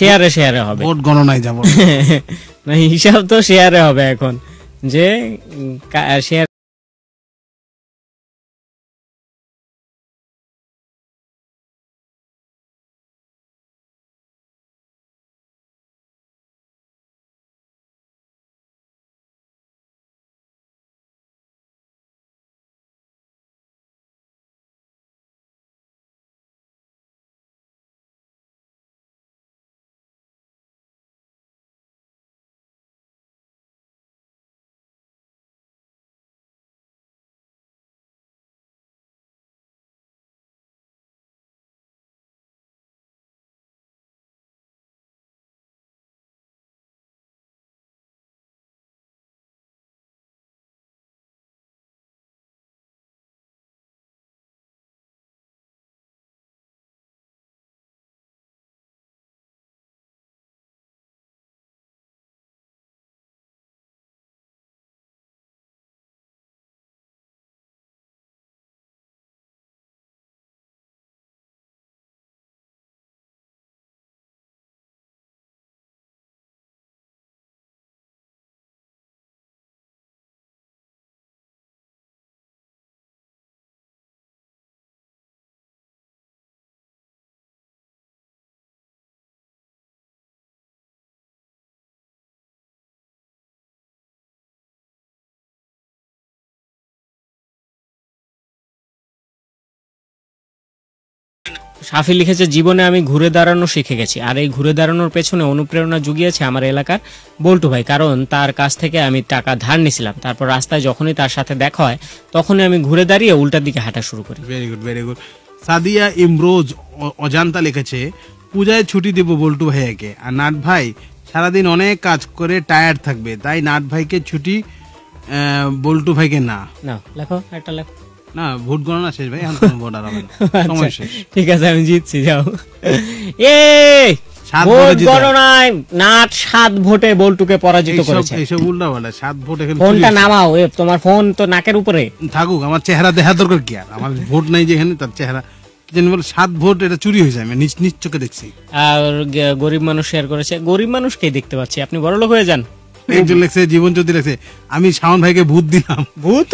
Speaker 1: শেয়ারে শেয়ারে হবে,
Speaker 3: ভোট গণনায় যাব
Speaker 1: না, হিসাব তো শেয়ারে হবে এখন, যে শেয়ার সাফি লিখেছে, জীবনে আমি ঘুরে দাঁড়ানো শিখে গেছি, আর এই ঘুরে দাঁড়ানোর পেছনে অনুপ্রেরণা জুগিয়েছে আমার এলাকার বল্টু ভাই, কারণ তার কাছ থেকে আমি টাকা ধার নিয়েছিলাম, তারপর রাস্তায় যখনই তার সাথে দেখা হয় তখনই আমি ঘুরে দাঁড়িয়ে উল্টার দিকে হাঁটা শুরু করি।
Speaker 3: Very good, very good. Sadia Imroz Ajanta লিখেছে, পূজায় ছুটি দেব বল্টু ভাইয়াকে, আর নাট ভাই সারাদিন অনেক কাজ করে টায়ার্ড থাকবে, তাই নাট ভাইকে ছুটি, বল্টু ভাইকে না।
Speaker 1: না লেখো, একটা লেখো।
Speaker 3: না, ভোট গণনা শেষ ভাই, এখন কোনো ভোট আর হবে না, সময় শেষ।
Speaker 1: ঠিক আছে, আমি জিতছি, যাও।
Speaker 3: ভোট
Speaker 1: গণনায় নাট 7 ভোটে বল্টুকে পরাজিত করেছে।
Speaker 3: এইসব উল্টা পাল্টা, 7 ভোট। এখানে
Speaker 1: ফোনটা নামাও, তোমার ফোন তো নাকের উপরে
Speaker 3: থাকুক, আমার চেহারা দেখা দরকার কি আর, আমার ভোট নাই যেখানে, তার চেহারা কি জানি বলে 7 ভোট, এটা চুরি হয়ে যায়, আমি নিজ চোখে দেখছি।
Speaker 1: আর গরিব মানুষ শেয়ার করেছে, গরিব মানুষকেই দেখতে পাচ্ছি, আপনি বড়লোক হয়ে যান।
Speaker 3: একজন লেখছে, জীবন জ্যোতি লেখছে, আমি শাওন ভাইকে ভূত দিলাম।
Speaker 1: ভূত?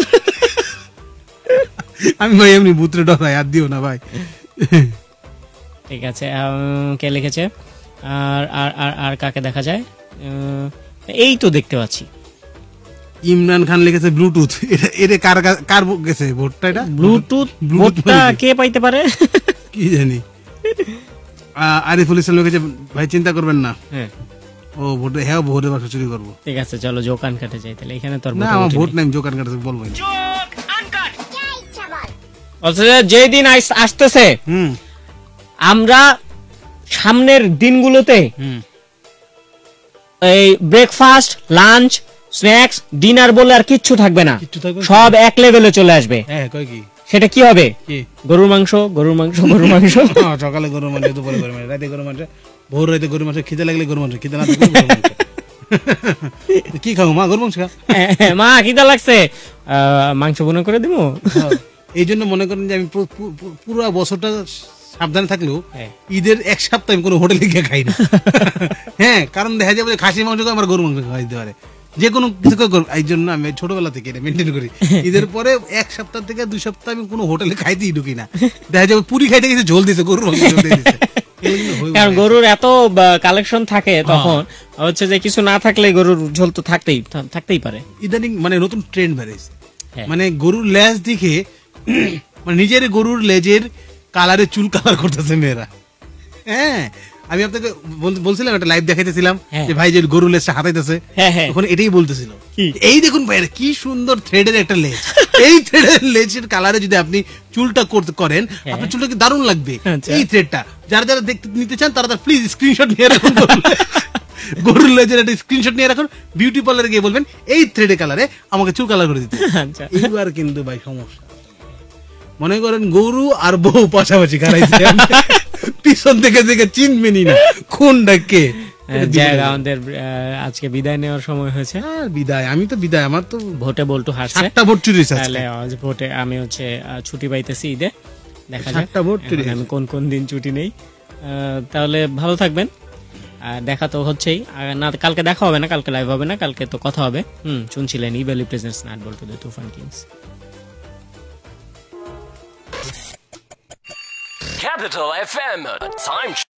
Speaker 3: আমি ভাই এমনি ভূতরে ডরাই, আর দিও না ভাই।
Speaker 1: ঠিক আছে, কে লিখেছে? আর আর আর আর কাকে দেখা যায়? এই তো দেখতে পাচ্ছি,
Speaker 3: ইমরান খান লিখেছে ব্লুটুথ। এটা কার কার গেছে ভোটটা? এটা
Speaker 1: ব্লুটুথ ভোটটা কে পাইতে পারে
Speaker 3: কি জানি। আরিফুল ইসলাম লিখেছে, ভাই চিন্তা করবেন না,
Speaker 1: হ্যাঁ
Speaker 3: ও ভোটে, হ্যাঁ ভোটের বাক্স চুরি করবো।
Speaker 1: ঠিক আছে, চলো জোকান কাটে যাই তাহলে। এখানে তোর
Speaker 3: না, আমার ভোট নাই, জোকান কাটে বলবো।
Speaker 1: যেদিন আসতেছে, আমরা সামনের দিনগুলোতে এই ব্রেকফাস্ট, লাঞ্চ, স্ন্যাক্স, ডিনার বলে আর কিচ্ছু থাকবে না, সব এক লেভেলে চলে আসবে। সেটা কি হবে? গরুর মাংস, গরুর মাংস, গরুর মাংস।
Speaker 3: সকালে গরুর মাংস, দুপুরে গরুর মাংস, রাতে গরুর মাংস, ভোর রাতে গরুর মাংস, খিদে লাগলে গরুর মাংস, খিদে না লাগলে গরুর মাংস। কি খাবো মা? গরুর মাংস খা।
Speaker 1: মা খিদে লাগছে, মাংস বোনা করে দিব।
Speaker 3: এই জন্য মনে করেন যে আমি পুরো বছরটা সাবধানে থাকলেও ঈদের 1 সপ্তাহ আমি কোনো হোটেলে গিয়ে খাই না। হ্যাঁ, কারণ দেখা যাবে খাসি মাংস আমার গরু মাংস খাওয়া দিতে পারে, যে কোনো কিছু। এই জন্য আমি ছোটবেলা থেকে এটা মেনটেন করি, ঈদের পরে 1 সপ্তাহ থেকে 2 সপ্তাহ আমি কোনো হোটেলে খাইতেই ঢুকি না। দেখা যাবে পুরি খাইতে গেছে, ঝোল দিছে, গরুর মাংস ঝোল দিছে।
Speaker 1: কারণ গরুর এত কালেকশন থাকে, তখন হচ্ছে যে কিছু না থাকলে গরুর ঝোল তো থাকতেই পারে।
Speaker 3: ইদানিং মানে নতুন ট্রেন্ড বেরিয়েছে, মানে গরুর লেজ দেখে, মানে নিজের গরুর লেজের কালারে চুল কালার করতেছে মেয়েরা। হ্যাঁ, আমি আপনাকে বলছিলাম, একটা লাইভ দেখাইতেছিলাম যে ভাই যে গরুর লেজটা হাতাইতেছে, ওখানে এটাই বলতেছিল, এই দেখুন ভাই কি সুন্দর থ্রেডের একটা লেজ, এই থ্রেডের লেজের কালারে যদি আপনি চুলটা করেন, আপনার চুলটা কি দারুণ লাগবে। এই থ্রেডটা যারা যারা দেখতে নিতে চান তারা প্লিজ স্ক্রিনশট নিয়ে রাখুন, গরুর লেজের একটা স্ক্রিনশট নিয়ে রাখুন, বিউটি পার্লারে গিয়ে বলবেন এই থ্রেডের কালারে আমাকে চুল কালার করে দিতে। এইবার কিন্তু ভাই সমস্যা, মনে করেন গরু আর বউ পাশাপাশি খারাইছে, পিছন থেকে দেখে চিনবেনই না কোনটা কে।
Speaker 1: আমাদের আজকে বিদায় নেওয়ার সময় হয়েছে।
Speaker 3: বিদায়, আমি তো বিদায়, আমার তো
Speaker 1: ভোটে বল্টু হারছে,
Speaker 3: 7টা ভোট চুরি হয়েছে।
Speaker 1: ভোটে আমি হচ্ছে ছুটি পাইতেছি ঈদে, দেখা যাক
Speaker 3: 7টা ভোট চুরি,
Speaker 1: আমি কোন কোন দিন ছুটি নেই। তাহলে ভালো থাকবেন, দেখা তো হচ্ছেই, না কালকে দেখা হবে না, কালকে লাইভ হবে না, কালকে তো কথা হবে। শুনছিলেন Evaly presents Nut Boltu the Toofan kings.
Speaker 6: Capital FM, time